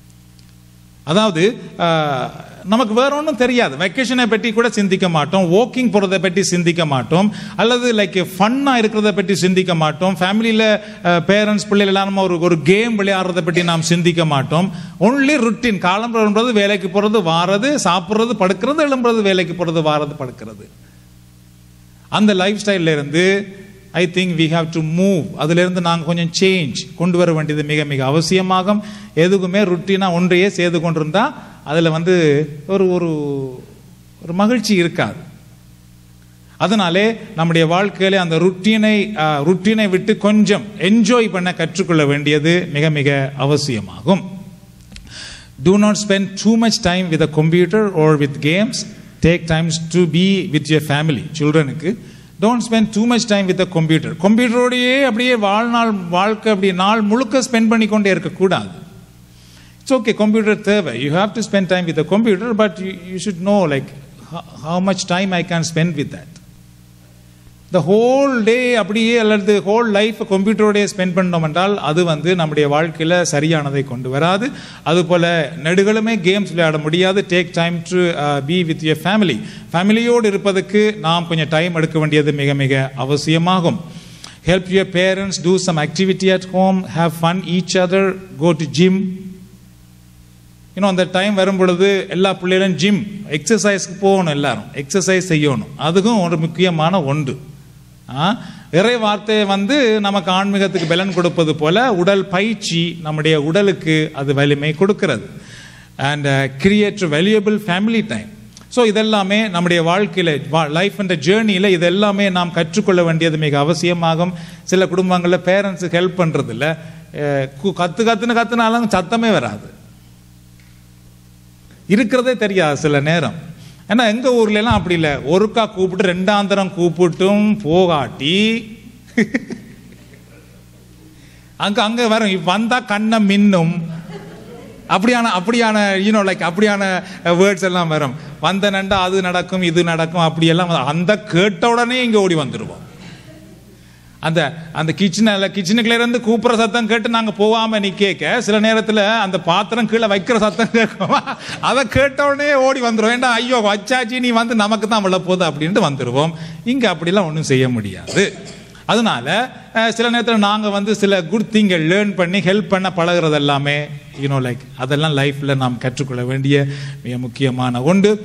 அதாவது நமக்கு வேற ஒன்றும் தெரியாது. வெக்கேஷனை பற்றி கூட சிந்திக்க மாட்டோம், வாக்கிங் போகிறத பற்றி சிந்திக்க மாட்டோம், அல்லது லைக் ஃபன்னாக இருக்கிறத பற்றி சிந்திக்க மாட்டோம். ஃபேமிலியில் பேரண்ட்ஸ் பிள்ளைகள் எல்லாரும் ஒரு கேம் விளையாடுறத பற்றி நாம் சிந்திக்க மாட்டோம். Only routine. காலம் எழும்புறது, வேலைக்கு போகிறது, வாரது, சாப்பிட்றது, படுக்கிறது, எழும்புறது, வேலைக்கு போகிறது, வாரது, படுக்கிறது. அந்த லைஃப் ஸ்டைலில் இருந்து I think we have to move. அதிலிருந்து நாங்கள் கொஞ்சம் சேஞ்ச் கொண்டு வர வேண்டியது மிக மிக அவசியமாகும். எதுக்குமே ருட்டீனாக ஒன்றையே செய்து கொண்டிருந்தால் அதில் ஒரு ஒரு ஒரு மகிழ்ச்சி இருக்காது. அதனாலே நம்முடைய வாழ்க்கையில அந்த ருட்டீனை விட்டு கொஞ்சம் என்ஜாய் பண்ண கற்றுக்கொள்ள வேண்டியது மிக மிக அவசியமாகும். Do not spend too much time with a computer or with games. Take times to be with your family. Childrenக்கு don't spend too much time with the computer. கம்ப்யூட்டரோடையே அப்படியே வாழ்க்கை அப்படி நாள் முழுக்க ஸ்பெண்ட் பண்ணிக்கொண்டே இருக்கக்கூடாது. It's okay, computer தேவை. You have to spend time with the computer, but you should know like how much time I can spend with that. The whole day அப்படியே அல்லது whole life கம்ப்யூட்டரோடையே spend பண்ணோம் என்றால் அது நம்முடைய வாழ்க்கையில் சரியானதை கொண்டு வராது. அதுபோல் நெடுகளுமே கேம்ஸ் விளையாட முடியாது. Take time to be with your family. ஃபேமிலியோடு இருப்பதற்கு நாம் கொஞ்சம் டைம் எடுக்க வேண்டியது மிக மிக அவசியமாகும். Help your parents, do some activity at home, have fun each other, go to gym. அந்த டைம் வரும் பொழுது எல்லா பிள்ளைகளும் ஜிம் எக்ஸசைஸ்க்கு போகணும், எல்லாரும் எக்ஸசைஸ் செய்யணும். அதுக்கும் ஒரு முக்கியமான ஒன்று. இறை வார்த்தை நமக்கு ஆன்மீகத்துக்கு பலன் கொடுப்பது போல உடல் பயிற்சி நம்முடைய உடலுக்கு அது வலிமை கொடுக்கிறது. And create valuable family time. So இதெல்லாமே நம்முடைய வாழ்க்கையில் லைஃப் என்ற ஜேர்னியில் இதெல்லாமே நாம் கற்றுக்கொள்ள வேண்டியது மிக அவசியமாகும். சில குடும்பங்களில் பேரண்ட்ஸுக்கு ஹெல்ப் பண்ணுறதில்ல, கத்துனாலும் சத்தமே வராது, இருக்கிறதே தெரியாது சில நேரம். ஏன்னா எங்க ஊர்ல எல்லாம் அப்படி இல்லை. ஒருக்கா கூப்பிட்டு ரெண்டாந்தரம் கூப்பிட்டும் போகாட்டி அங்க வரும், வந்தா கண்ணை மின்னும், அப்படியான லைக் அப்படியான வேர்ட்ஸ் எல்லாம் வரும். வந்த நண்டா அது நடக்கும் இது நடக்கும் அப்படியெல்லாம் அந்த கேட்ட உடனே இங்க ஓடி வந்துருவோம். அந்த கிச்சனுக்குள்ள இருந்து கூப்பிட்ற சத்தம் கேட்டு நாங்கள் போகாம நிக்க சில நேரத்தில் அந்த பாத்திரம் கீழே வைக்கிற சத்தம் கேட்கும். அதை கேட்ட உடனே ஓடி வந்துடுவோம். ஏண்டா ஐயோ வச்சாச்சி நீ நமக்கு தான் விழ போகுது அப்படின்ட்டு வந்துடுவோம். இங்கே அப்படிலாம் ஒன்றும் செய்ய முடியாது. அதனால சில நேரத்தில் நாங்கள் சில குட் திங்கை லேர்ன் பண்ணி ஹெல்ப் பண்ண பழகிறது எல்லாமே லைக் அதெல்லாம் லைஃப்பில் நாம் கற்றுக்கொள்ள வேண்டிய மிக முக்கியமான ஒன்று.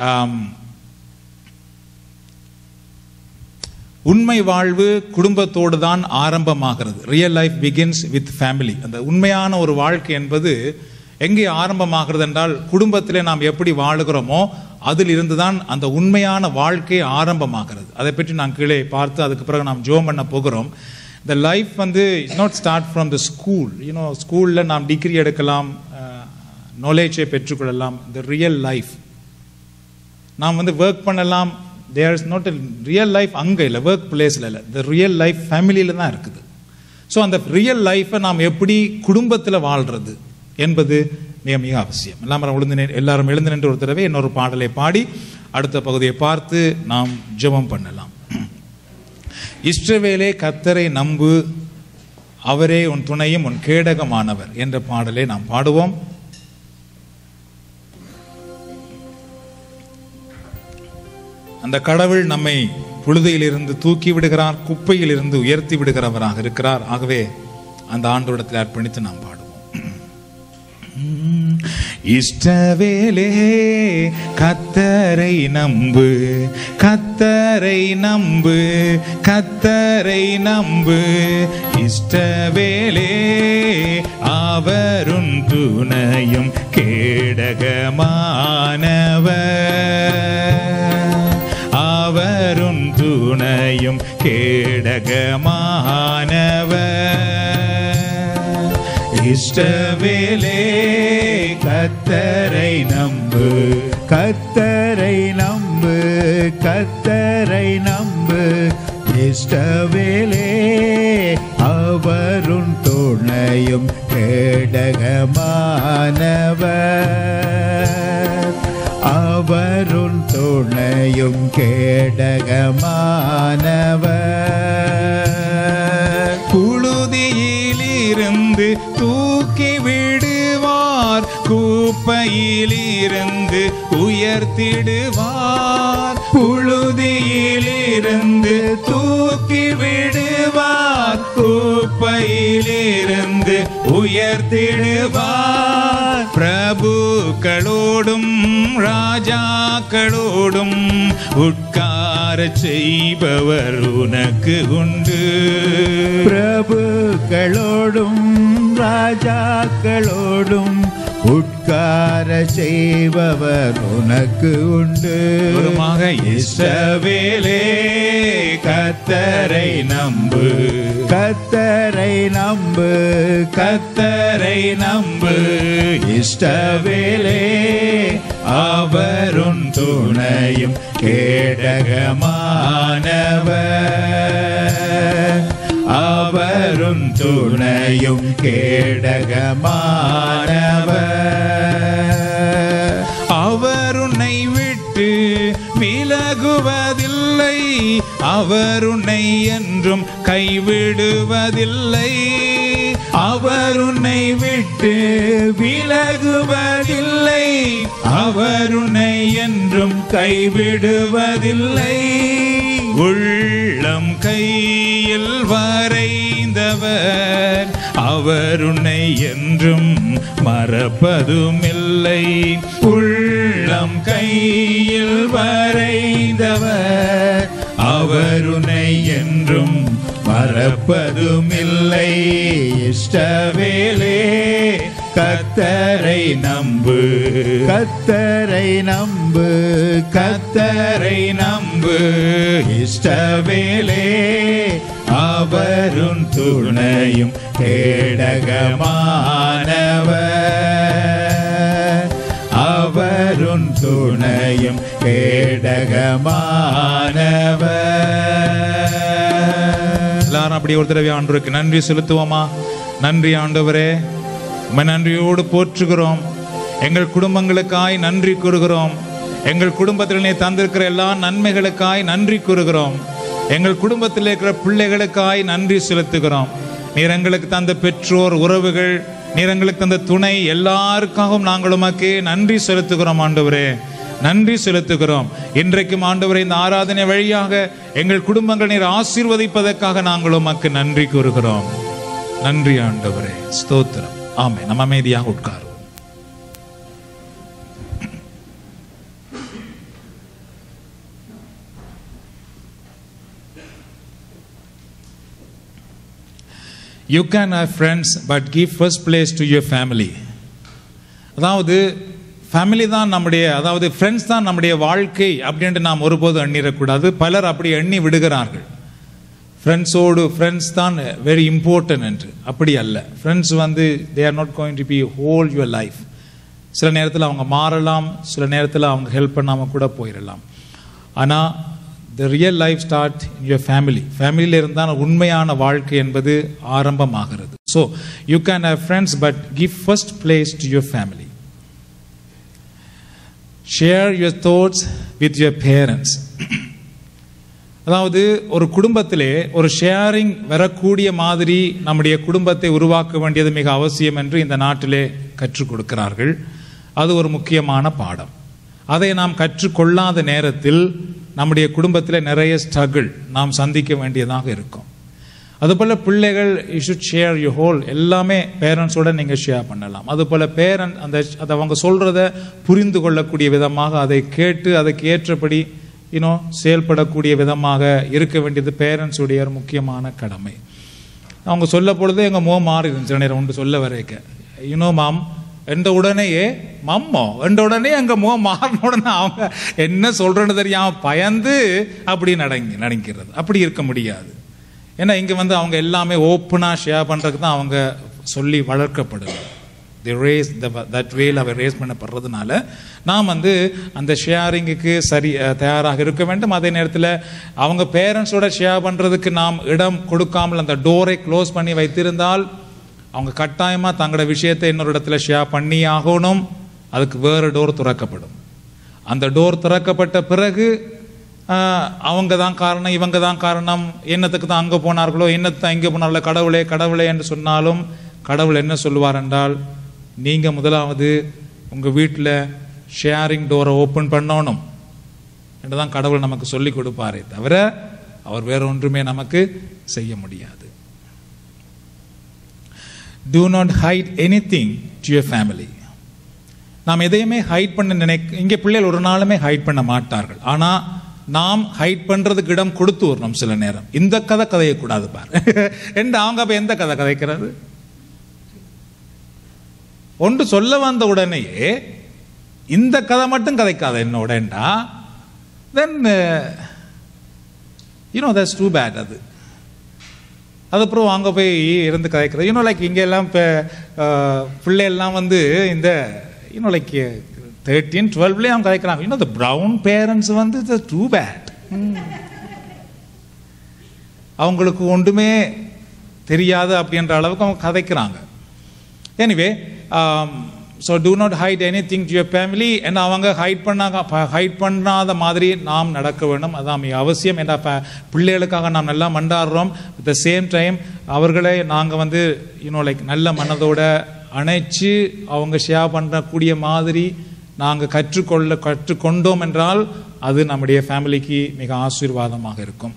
உண்மை வாழ்வு குடும்பத்தோடு தான் ஆரம்பமாகிறது. Real life begins with family. அந்த உண்மையான ஒரு வாழ்க்கை என்பது எங்கே ஆரம்பமாகிறது என்றால் குடும்பத்திலே நாம் எப்படி வாழுகிறோமோ அதில் இருந்து தான் அந்த உண்மையான வாழ்க்கை ஆரம்பமாகிறது. அதை பற்றி நான் கீழே பார்த்து அதுக்கு பிறகு நாம் ஜோம் பண்ண போகிறோம். இந்த life it's not start from the school. ஸ்கூலில் நாம் டிகிரி எடுக்கலாம், நாலேஜை பெற்றுக்கொள்ளலாம். த ரியல் லைஃப் நாம் ஒர்க் பண்ணலாம். There is not a real life அங்கே இல்லை, ஒர்க் பிளேஸில் இல்லை, the real life ஃபேமிலியில் தான் இருக்குது. ஸோ அந்த ரியல் லைஃப்பை நாம் எப்படி குடும்பத்தில் வாழ்கிறது என்பது மிக மிக அவசியம். எல்லாரும் எழுந்து நின்று ஒரு தடவை இன்னொரு பாடலை பாடி அடுத்த பகுதியை பார்த்து நாம் ஜெபம் பண்ணலாம். இஸ்ரவேலே கர்த்தரை நம்பு, அவரே உன் துணையும் உன் கேடகமானவர் என்ற பாடலை நாம் பாடுவோம். அந்த கடவுள் நம்மை புழுதியிலிருந்து தூக்கி விடுகிறார், குப்பையில் இருந்து உயர்த்தி விடுகிறவராக இருக்கிறார். ஆகவே அந்த ஆண்டவரிடத்தில் அர்ப்பணித்து நாம் பாடுவோம். இஷ்டவேலே கத்தரை நம்பு, கத்தரை நம்பு, கத்தரை நம்பு. இஷ்டவேலே அவருன் துணையும் கேடகமானவர், அவருன் துணையும் கேடகமானவர். இஷ்டவேலே கத்தரை நம்பு, கத்தரை நம்பு, கத்தரை நம்பு. இஷ்டவேலே அவருன் துணையும் கேடகமானவர், அவருன் துணையும் கேடகமானவர். புழுதியிலிருந்து தூக்கி விடுவார், கூப்பையிலிருந்து உயர்த்திடுவார். புழுதியிலிருந்து தூக்கி விடுவார், கூப்பையிலிருந்து உயர்த்திடுவார். பிரபுக்களோடும் ராஜாக்களோடும் உட்கார செய்பவர் உனக்கு உண்டு. பிரபுக்களோடும் ராஜாக்களோடும் உட்கார செய்பவர் உனக்கு உண்டு. இஷ்டவேலே கத்தரை நம்பு, கத்தரை நம்பு, கத்தரை நம்பு. இஷ்டவேலே அவருன் துணையும் கேடகமானவர், அவருன் துணையும் கேடகமானவர். அவர் உன்னை விட்டு விலகுவதில்லை, அவர் உன்னை என்றும் கைவிடுவதில்லை. அவர் உன்னை விட்டு விலகுவதில்லை, அவர் உன்னை என்றும் கைவிடுவதில்லை. உள்ளம் கையில் வரைந்தவர் அவர் உன்னை என்றும் மறப்பதுமில்லை. உள்ளம் கையில் வரைந்தவர் அவர் உன்னை என்றும் மறப்பதுமில்லை. இஷ்டவேலே கத்தரை நம்பு, கத்தரை நம்பு, கத்தரை நம்பு. இஷ்டவேலே அவருன் துணையும் கேடகமானவர், அவருன் துணையும் கேடகமானவர். எல்லாரும் அப்படி ஒரு தடவை ஆண்டவருக்கு நன்றி செலுத்துவோமா? நன்றி ஆண்டவரே, உம்மை நன்றியோடு போற்றுகிறோம். எங்கள் குடும்பங்களுக்காய் நன்றி கூறுகிறோம். எங்கள் குடும்பத்தில் நீ தந்திருக்கிற எல்லா நன்மைகளுக்காய் நன்றி கூறுகிறோம். எங்கள் குடும்பத்தில் இருக்கிற பிள்ளைகளுக்காய் நன்றி செலுத்துகிறோம். நீர் எங்களுக்கு தந்த பெற்றோர், உறவுகள், நீர் எங்களுக்கு தந்த துணை, எல்லாருக்காகவும் நாங்கள் உமக்கு நன்றி செலுத்துகிறோம் ஆண்டவரே, நன்றி செலுத்துகிறோம். இன்றைக்கும் ஆண்டவரே இந்த ஆராதனை வழியாக எங்கள் குடும்பங்கள் நீர் ஆசீர்வதிப்பதற்காக நாங்கள் உமக்கு நன்றி கூறுகிறோம். நன்றி ஆண்டவரே, ஸ்தோத்திரம். ஆமென். நம்ம அமைதியாக உட்காருவோம். You can have friends but give first place to your family. அதாவது ஃபேமிலி தான் நம்முடைய, அதாவது ஃப்ரெண்ட்ஸ் தான் நம்முடைய வாழ்க்கை அப்படின்ட்டு நாம் ஒருபோது எண்ணிடக்கூடாது. பலர் அப்படி எண்ணி விடுகிறார்கள். ஃப்ரெண்ட்ஸ் தான் வெரி இம்பார்ட்டன்ட் என்று. அப்படி அல்ல. Friends they are not going to be whole your life. சில நேரத்தில் அவங்க மாறலாம், சில நேரத்தில் அவங்க ஹெல்ப் பண்ணாமல் கூட போயிடலாம். ஆனால் the real life start in your family. ஃபேமிலியில் இருந்தால் உண்மையான வாழ்க்கை என்பது ஆரம்பமாகிறது. So you can have friends but give first place to your family. Share your thoughts with your parents. அதாவது ஒரு குடும்பத்திலே ஒரு ஷேரிங் வரக்கூடிய மாதிரி நம்முடைய குடும்பத்தை உருவாக்க வேண்டியது மிக அவசியம் என்று இந்த நாட்டிலே கற்றுக் கொடுக்கிறார்கள். அது ஒரு முக்கியமான பாடம். அதை நாம் கற்றுக்கொள்ளாத நேரத்தில் நம்முடைய குடும்பத்தில் நிறைய ஸ்ட்ரகிள் நாம் சந்திக்க வேண்டியதாக இருக்கும். அதுபோல் பிள்ளைகள் you should share you whole எல்லாமே பேரண்ட்ஸோட நீங்கள் ஷேர் பண்ணலாம். அதுபோல் பேரண்ட் அதை அவங்க சொல்கிறத புரிந்து கொள்ளக்கூடிய விதமாக அதை கேட்டு அதுக்கு ஏற்றபடி செயல்படக்கூடிய விதமாக இருக்க வேண்டியது பேரண்ட்ஸுடைய ஒரு முக்கியமான கடமை. அவங்க சொல்ல பொழுது எங்கள் முகம் மாறி இருந்துச்சு நேரம் ஒன்று சொல்ல வரைக்க மாம் என்ற உடனேயே மம்மோ என்ற உடனே எங்கள் முகம் மாறின உடனே அவங்க என்ன சொல்கிறேன்னு தெரியாமல் பயந்து அப்படி நடங்கிறது. அப்படி இருக்க முடியாது. ஏன்னா இங்கே அவங்க எல்லாமே ஓப்பனாக ஷேர் பண்ணுறதுக்கு தான் அவங்க சொல்லி வளர்க்கப்படுது. தட் வேல அவர் ரேஸ் பண்ணப்படுறதுனால நாம் அந்த ஷேரிங்குக்கு தயாராக இருக்க வேண்டும். அதே நேரத்தில் அவங்க பேரண்ட்ஸோட ஷேர் பண்ணுறதுக்கு நாம் இடம் கொடுக்காமல் அந்த டோரை க்ளோஸ் பண்ணி வைத்திருந்தால் அவங்க கட்டாயமாக தங்களோட விஷயத்தை இன்னொரு இடத்துல ஷேர் பண்ணி ஆகணும். அதுக்கு வேறு டோர் திறக்கப்படும். அந்த டோர் திறக்கப்பட்ட பிறகு அவங்க தான் காரணம், இவங்க தான் காரணம், என்னத்துக்கு தான் அங்கே போனார்களோ, என்னத்தான் இங்கே போனார்களோ, கடவுளே கடவுளே என்று சொன்னாலும் கடவுள் என்ன சொல்லுவார் என்றால், நீங்கள் முதலாவது உங்கள் வீட்டில் ஷேரிங் டோரை ஓப்பன் பண்ணணும் என்று தான் கடவுள் நமக்கு சொல்லி கொடுப்பாரே தவிர அவர் வேற ஒன்றுமே நமக்கு செய்ய முடியாது. Do not hide anything to your family. நாம் எதையுமே ஹைட் பண்ண இங்கே பிள்ளைகள் ஒரு நாளுமே ஹைட் பண்ண மாட்டார்கள். ஆனால் நாம் ஹைட் பண்ணுறதுக்கு இடம் கொடுத்து வரணும். சில நேரம் இந்த கதை கதையக்கூடாது பாரு என்று அவங்க அப்போ எந்த கதை கதைக்கிறது? ஒன்று சொல்ல வந்த உடனேயே இந்த கதை மட்டும் கதைக்காத என்னோடா, தென் that's too bad. அதுக்கப்புறம் அங்கே போய் இருந்து கதைக்கிறது. லைக் இங்கே எல்லாம் இப்போ பிள்ளையெல்லாம் இந்த லைக் 13-12 அவங்க கதைக்கிறாங்க. the brown parents too bad. அவங்களுக்கு ஒன்றுமே தெரியாது அப்படின்ற அளவுக்கு அவங்க கதைக்கிறாங்க. Anyway so do not hide anything to your family. ஏன்னா அவங்க ஹைட் பண்ணாத மாதிரி நாம் நடக்க வேண்டும். அதான் மிக அவசியம். ஏன்னா பிள்ளைகளுக்காக நாம் நல்லா மண்டாடுறோம். அட் த சேம் டைம் அவர்களை நாங்கள் லைக் நல்ல மனதோட அணைச்சு அவங்க ஷேர் பண்ணக்கூடிய மாதிரி நாங்கள் கற்றுக்கொண்டோம் என்றால் அது நம்முடைய ஃபேமிலிக்கு மிக ஆசீர்வாதமாக இருக்கும்.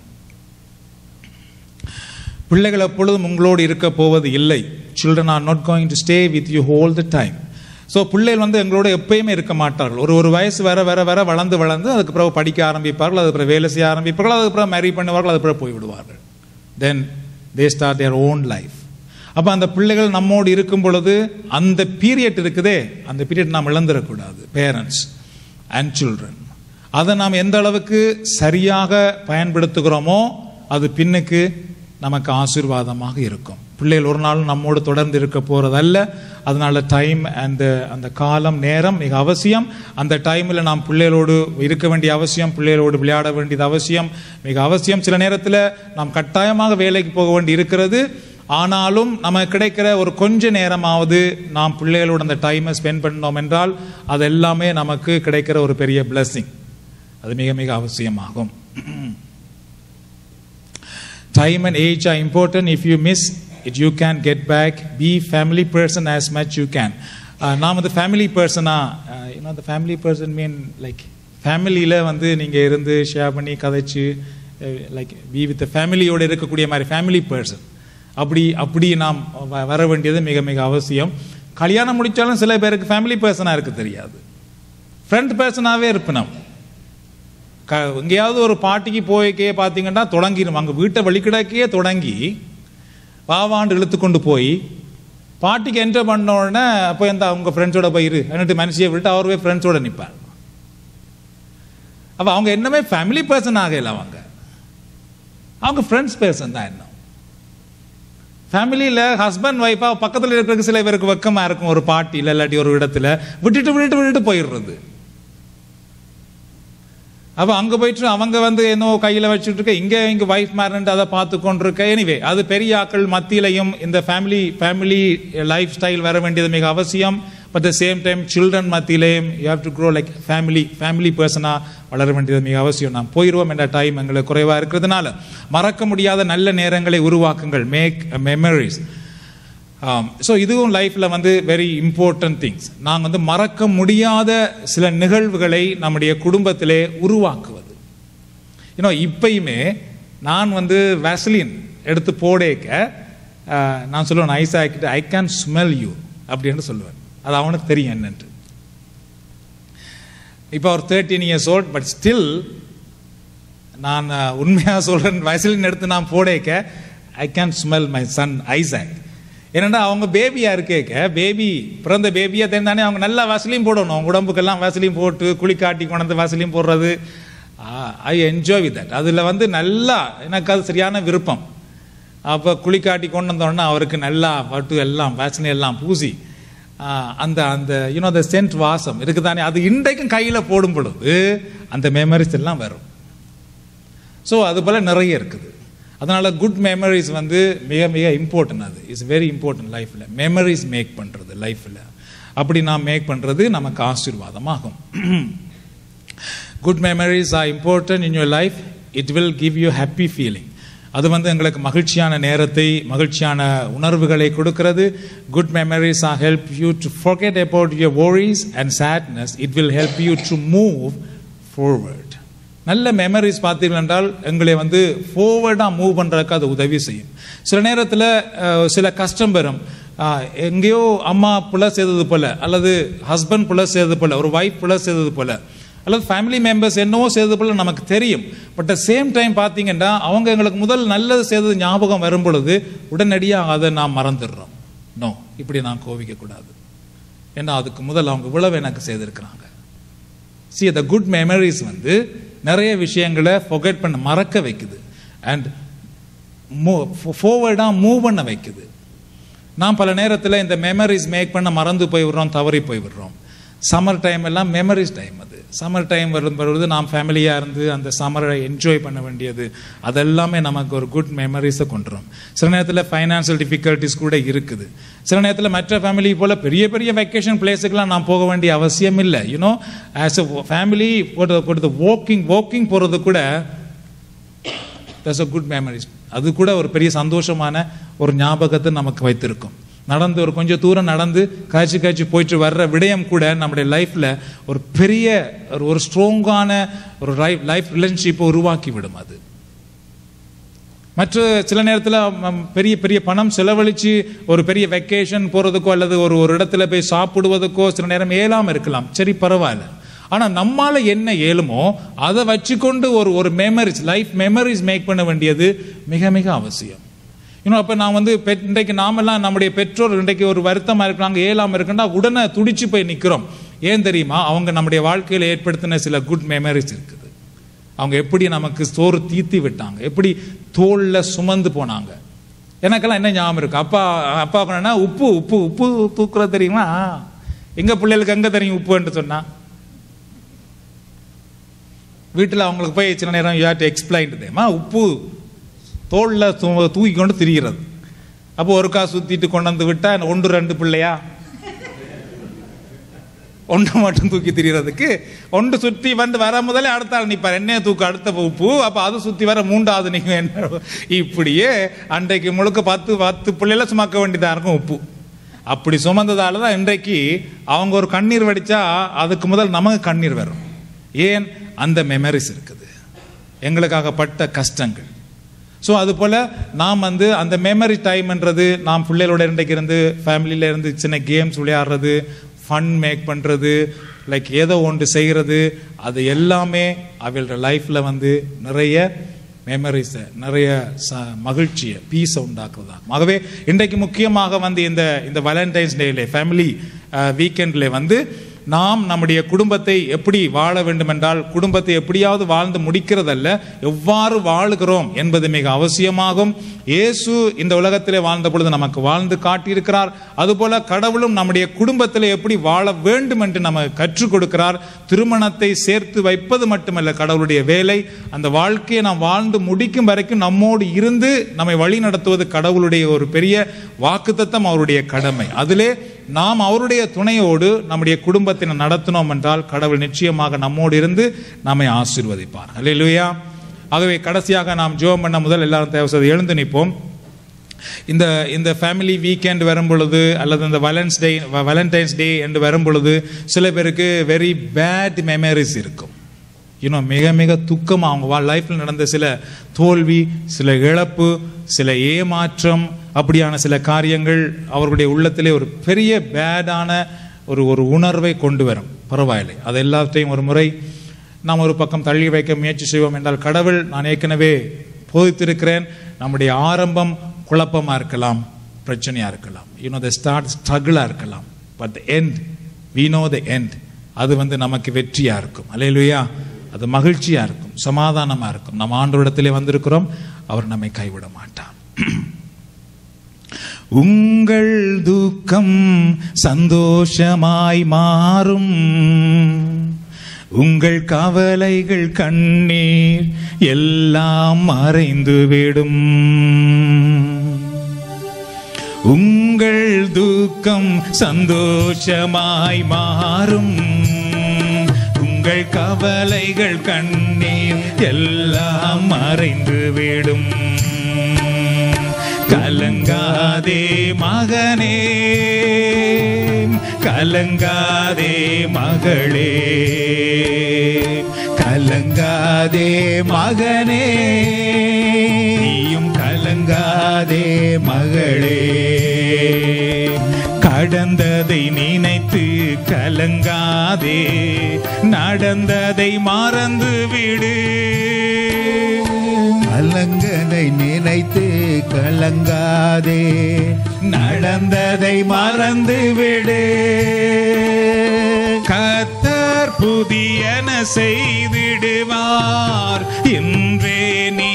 பிள்ளைகள் எப்பொழுதும் உங்களோடு இருக்க போவது இல்லை. Children are not going to stay with you all the time. So பிள்ளைகள் எங்களோட எப்பயுமே இருக்க மாட்டார்கள். ஒரு வயசு வர வளர்ந்து அதுக்கு பிறகு படிக்க ஆரம்பிப்பார்கள், அதுக்கு பிறகு வேலை செய்ய ஆரம்பிப்பார்கள், அதுக்கு பிறகு மேரி பண்ணுவார்கள், அதுக்கு பிறகு போய்விடுவார்கள். Then they start their own life. அப்போ அந்த பிள்ளைகள் நம்மோடு இருக்கும் பொழுது அந்த பீரியட் இருக்குதே, அந்த பீரியட் நாம் இழந்துடக்கூடாது. பேரண்ட்ஸ் அண்ட் சில்ட்ரன் அதை நாம் எந்த அளவுக்கு சரியாக பயன்படுத்துகிறோமோ அது பின்னுக்கு நமக்கு ஆசீர்வாதமாக இருக்கும். பிள்ளைகள் ஒரு நாளும் நம்மோடு தொடர்ந்து இருக்க போகிறதல்ல. அதனால டைம் அந்த காலம் நேரம் மிக அவசியம். அந்த டைமில் நாம் பிள்ளைகளோடு இருக்க வேண்டிய அவசியம், பிள்ளைகளோடு விளையாட வேண்டியது அவசியம், மிக அவசியம். சில நேரத்தில் நாம் கட்டாயமாக வேலைக்கு போக வேண்டி இருக்கிறது. ஆனாலும் நமக்கு கிடைக்கிற ஒரு கொஞ்ச நேரமாவது நாம் பிள்ளைகளோட அந்த டைமை ஸ்பெண்ட் பண்ணோம் என்றால் அது எல்லாமே நமக்கு கிடைக்கிற ஒரு பெரிய பிளெஸிங். அது மிக மிக அவசியமாகும். Time and age are important. If you miss it, you can get back. Be family person as much you can. நாம் the family person the family person mean like ஃபேமிலியில் நீங்கள் இருந்து ஷேர் பண்ணி கதைச்சு லைக் be with the ஃபேமிலியோடு இருக்கக்கூடிய மாதிரி family person அப்படி நாம் வர வேண்டியது மிக மிக அவசியம். கல்யாணம் முடித்தாலும் சில பேருக்கு ஃபேமிலி பர்சனாக இருக்க தெரியாது, ஃப்ரெண்ட் பர்சனாகவே இருப்போம். எங்கேயாவது ஒரு பார்ட்டிக்கு போய்க்கே பார்த்தீங்கன்னா தொடங்கிடும். அங்கே வீட்டை வழிக்கிடக்கையே தொடங்கி வாவாண்டு இழுத்து கொண்டு போய் பார்ட்டிக்கு என்டர் பண்ண உடனே அப்போ அவங்க ஃப்ரெண்ட்ஸோட போயிரு என்னட்டு மனுஷியை விட்டு அவருவே ஃப்ரெண்ட்ஸோட நிற்பார். அப்போ அவங்க என்னமே ஃபேமிலி பர்சன் ஆகல, அவங்க ஃப்ரெண்ட்ஸ் பர்சன் தான். என்ன ஃபேமிலியில் ஹஸ்பண்ட் ஒய்ஃபாக பக்கத்தில் இருக்கிறதுக்கு சில பேருக்கு வெக்கமாக இருக்கும். ஒரு பார்ட்டியில் இல்லாட்டி ஒரு இடத்துல விட்டுட்டு போயிடுறது. அப்போ அங்கே போயிட்டு அவங்க என்னோ கையில் வச்சுட்டு இருக்க, இங்கே வைஃப் மேரண்ட் அதை பார்த்து கொண்டிருக்க. எனிவே அது பெரிய ஆக்கள் மத்தியிலையும் இந்த ஃபேமிலி லைஃப் ஸ்டைல் வர வேண்டியது மிக அவசியம். But the same time children மத்தியிலையும் you have to grow like family பர்சனாக வளர வேண்டியது மிக அவசியம். நாம் போயிடுவோம் என்ற டைம் எங்களுக்கு குறைவாக இருக்கிறதுனால மறக்க முடியாத நல்ல நேரங்களை உருவாக்குங்கள். Make memories. ஸோ இதுவும் லைஃப்பில் வெரி இம்பார்ட்டன்ட் திங்ஸ். நாங்கள் மறக்க முடியாத சில நிகழ்வுகளை நம்முடைய குடும்பத்திலே உருவாக்குவது. இப்பயுமே நான் வேஸ்லின் எடுத்து போடேக்க நான் சொல்லுவேன் ஐசாக்கிட்ட, ஐ கேன் ஸ்மெல் யூ அப்படின்னு சொல்லுவேன். அது அவனுக்கு தெரியும் என்னன்ட்டு. இப்போ அவர் 13 years old, பட் ஸ்டில் நான் உண்மையாக சொல்கிறேன், வயசுலின் எடுத்து நான் போடேக்க I can smell my son Isaac. ஏன்னா அவங்க பேபியாக இருக்கேக்க, பேபி பிறந்த பேபியாக தெரிந்தானே அவங்க நல்லா வாசலையும் போடணும், அவங்க உடம்புக்கெல்லாம் வாசலையும் போட்டு குளிக்காட்டி கொண்டு வாசலையும் போடுறது. I enjoy with that. அதில் நல்லா எனக்கு அது சரியான விருப்பம். அப்போ குளிக்காட்டி கொண்டு வந்தோடனே அவருக்கு நல்லா பட்டு எல்லாம் வாசனை எல்லாம் பூசி அந்த அந்த யூனோ த சென்ட் வாசம் இருக்குதானே, அது இன்றைக்கும் கையில் போடும் பொழுது அந்த மெமரிஸ் எல்லாம் வரும். ஸோ அது போல் நிறைய இருக்குது. அதனால் குட் மெமரிஸ் மிக மிக இம்பார்ட்டன்ட். அது இஸ் வெரி இம்பார்ட்டன்ட் லைஃப்பில். மெமரிஸ் மேக் பண்ணுறது லைஃப்பில், அப்படி நாம் மேக் பண்ணுறது நமக்கு ஆசீர்வாதமாகும். Good memories are important in your life. It will give you happy feeling. அது எங்களுக்கு மகிழ்ச்சியான நேரத்தை, மகிழ்ச்சியான உணர்வுகளை கொடுக்கிறது. Good memories are help you to forget about your worries and sadness. It will help you to move forward. நல்ல memories பார்த்தீர்கள் என்றால் எங்களை ஃபார்வர்டாக மூவ் பண்ணுறதுக்கு அது உதவி செய்யும். சில நேரத்தில் சில கஷ்டம் வரும். எங்கேயோ அம்மா புள்ள செய்தது போல், அல்லது ஹஸ்பண்ட் புள்ள செய்தது போல், ஒரு ஒய்ஃப் புள்ள செய்தது போல், அல்லது ஃபேமிலி மெம்பர்ஸ் என்னவோ செய்தது போல் நமக்கு தெரியும். பட் அட் சேம் டைம் பார்த்தீங்கன்னா அவங்க எங்களுக்கு முதல் நல்லது செய்தது ஞாபகம் வரும் பொழுது உடனடியாக அதை நாம் மறந்துடுறோம். நோ, இப்படி நான் கோவிக்கக்கூடாது, ஏன்னா அதுக்கு முதல் அவங்க இவ்வளவு எனக்கு செய்திருக்கிறாங்க. See, the good memories நிறைய விஷயங்களை forget பண்ண மறக்க வைக்குது அண்ட் ஃபார்வர்டாக மூவ் பண்ண வைக்குது. நாம் பல நேரத்தில் இந்த மெமரிஸ் மேக் பண்ண மறந்து போய் விடுறோம், தவறி போய் விடுறோம். சம்மர் டைம் எல்லாம் மெமரிஸ் டைம். அது சம்மர் டைம் வரும்பொழுது நாம் ஃபேமிலியாக இருந்து அந்த சம்மரை என்ஜாய் பண்ண வேண்டியது, அதெல்லாமே நமக்கு ஒரு குட் மெமரிஸை கொண்டுரும். சில நேரத்தில் ஃபைனான்சியல் டிஃபிகல்ட்டிஸ் கூட இருக்குது. சில நேரத்தில் மற்ற ஃபேமிலி போல் பெரிய பெரிய வெக்கேஷன் பிளேஸுக்கெல்லாம் நான் போக வேண்டிய அவசியம் இல்லை. யூனோ, ஆஸ் அ ஃபேமிலி போட்டு வாக்கிங் போகிறது கூட தட்ஸ் அ குட் மெமரிஸ். அது கூட ஒரு பெரிய சந்தோஷமான ஒரு ஞாபகத்தை நமக்கு வைத்திருக்கும். நடந்து ஒரு கொஞ்சம் தூரம் நடந்து காய்ச்சி போயிட்டு வர்ற விடயம் கூட நம்முடைய லைஃப்பில் ஒரு பெரிய ஒரு ஸ்ட்ராங்கான ஒரு லைஃப் ரிலேஷன்ஷிப்பை உருவாக்கி விடும். அது மற்ற சில நேரத்தில் பெரிய பெரிய பணம் செலவழித்து ஒரு பெரிய வெக்கேஷன் போகிறதுக்கோ அல்லது ஒரு இடத்துல போய் சாப்பிடுவதற்கோ சில நேரம் இயலாமல் இருக்கலாம். சரி, பரவாயில்ல. ஆனால் நம்மால் என்ன இயலுமோ அதை வச்சுக்கொண்டு ஒரு மெமரிஸ், லைஃப் மெமரிஸ் மேக் பண்ண வேண்டியது மிக மிக அவசியம். இன்னும் அப்போ நான் இன்றைக்கு நாமெல்லாம் நம்முடைய பெற்றோர் இன்றைக்கு ஒரு வருத்தமாக இருக்கிறாங்க, ஏழாமல் இருக்குன்னா உடனே துடிச்சு போய் நிற்கிறோம். ஏன் தெரியுமா? அவங்க நம்முடைய வாழ்க்கையில் ஏற்படுத்தின சில குட் மெமரிஸ் இருக்குது. அவங்க எப்படி நமக்கு சோறு தீத்தி விட்டாங்க, எப்படி தோளில் சுமந்து போனாங்க. எனக்கெல்லாம் என்ன ஞாபகம் இருக்கு, அப்பா சொன்னா உப்பு உப்பு உப்பு தூக்குறது தெரியுமா? எங்கள் பிள்ளைகளுக்கு எங்கே தெரியும் உப்புன்னு சொன்னா? வீட்டில் அவங்களுக்கு போய் சில நேரம் யூ ஹேவ் டு எக்ஸ்பிளைன் தெரியுமா, உப்பு தோளில் தூக்கி கொண்டு திரிகிறது. அப்போ ஒருக்கா சுற்றிட்டு கொண்டு வந்து விட்டா 1-2 பிள்ளையா? ஒன்று மட்டும் தூக்கி திரிகிறதுக்கு ஒன்று சுற்றி வர முதலே அடுத்த ஆள் நிற்பார், என்னைய தூக்கு அடுத்த உப்பு. அப்போ அது சுற்றி வர 3வது நீங்கள் என்ன, இப்படியே அன்றைக்கு முழுக்க 10 பிள்ளைல சுமக்க வேண்டியதாக இருக்கும் உப்பு. அப்படி சுமந்ததால தான் இன்றைக்கு அவங்க ஒரு கண்ணீர் வடித்தா அதுக்கு முதல் நமக்கு கண்ணீர் வரும். ஏன்? அந்த மெமரிஸ் இருக்குது, எங்களுக்காக பட்ட கஷ்டங்கள். ஸோ அதுபோல் நாம் அந்த மெமரி டைம்ன்றது நாம் பிள்ளைகளோட இன்றைக்கு இருந்து ஃபேமிலியில் இருந்து சின்ன கேம்ஸ் விளையாடுறது, ஃபன் மேக் பண்ணுறது, லைக் ஏதோ ஒன்று செய்கிறது, அது எல்லாமே அவளோட லைஃப்பில் நிறைய மெமரிஸை, நிறைய மகிழ்ச்சியை, பீஸை உண்டாக்குறதா. ஆகவே இன்றைக்கு முக்கியமாக இந்த வேலண்டைன்ஸ் டேல ஃபேமிலி வீக்கெண்டில் நாம் நம்முடைய குடும்பத்தை எப்படி வாழ வேண்டும் என்றால், குடும்பத்தை எப்படியாவது வாழ்ந்து முடிக்கிறதல்ல, எவ்வாறு வாழுகிறோம் என்பது மிக அவசியமாகும். இயேசு இந்த உலகத்திலே வாழ்ந்த பொழுது நமக்கு வாழ்ந்து காட்டியிருக்கிறார். அதுபோல கடவுளும் நம்முடைய குடும்பத்தில் எப்படி வாழ வேண்டும் என்று நமக்கு கற்றுக் கொடுக்கிறார். திருமணத்தை சேர்த்து வைப்பது மட்டுமல்ல கடவுளுடைய வேலை, அந்த வாழ்க்கையை நாம் வாழ்ந்து முடிக்கும் வரைக்கும் நம்மோடு இருந்து நம்மை வழி நடத்துவது கடவுளுடைய ஒரு பெரிய வாக்குத்தத்தம், அவருடைய கடமை. அதிலே நாம் அவருடைய துணையோடு நம்முடைய குடும்பத்தை நடத்தினோம் என்றால் கடவுள் நிச்சயமாக நம்மோடு இருந்து நம்மை ஆசீர்வதிப்பார். அல்லேலூயா. ஆகவே கடைசியாக நாம் ஜெபம் பண்ண முதல் எல்லாரும் தேவசதி எழுந்து நிற்போம். இந்த ஃபேமிலி வீக்கெண்ட் வரும் பொழுது அல்லது இந்த வேலண்டைன்ஸ் டே என்று வரும் பொழுது சில பேருக்கு வெரி பேட் மெமரிஸ் இருக்கும். இன்னும் மிக மிக துக்கமாக அவங்க லைஃப்பில் நடந்த சில தோல்வி, சில இழப்பு, சில ஏமாற்றம், அப்படியான சில காரியங்கள் அவர்களுடைய உள்ளத்திலே ஒரு பெரிய பேடான ஒரு உணர்வை கொண்டு வரும். பரவாயில்லை, அது எல்லாத்தையும் ஒரு முறை நாம் ஒரு பக்கம் தள்ளி வைக்க முயற்சி செய்வோம் என்றால், கடவுள் நான் ஏற்கனவே போதித்திருக்கிறேன், நம்முடைய ஆரம்பம் குழப்பமாக இருக்கலாம், பிரச்சனையாக இருக்கலாம், த ஸ்டார்ட் ஸ்ட்ரகிளாக இருக்கலாம், but the end we know the end. அது நமக்கு வெற்றியாக இருக்கும். அல்லேலூயா. அது மகிழ்ச்சியாக இருக்கும், சமாதானமாக இருக்கும். நம்ம ஆண்டவரிடத்திலே வந்திருக்கிறோம், அவர் நம்மை கைவிட மாட்டார். உங்கள் துக்கம் சந்தோஷமாய் மாறும், உங்கள் கவலைகள் கண்ணீர் எல்லாம் மறைந்துவிடும். உங்கள் துக்கம் சந்தோஷமாய் மாறும், உங்கள் கவலைகள் கண்ணீர் எல்லாம் மறைந்துவிடும். கலங்காதே மகனே, கலங்காதே மகளே, கலங்காதே மகனே, நீயும் கலங்காதே மகளே. கடந்ததை நினைத்து கலங்காதே, நடந்ததை மறந்து விடு. கலங்கதை நினைத்து கலங்காதே, நடந்ததை மறந்து விடு. கர்த்தர் புதியன செய்திடுவார், இன்றே நீ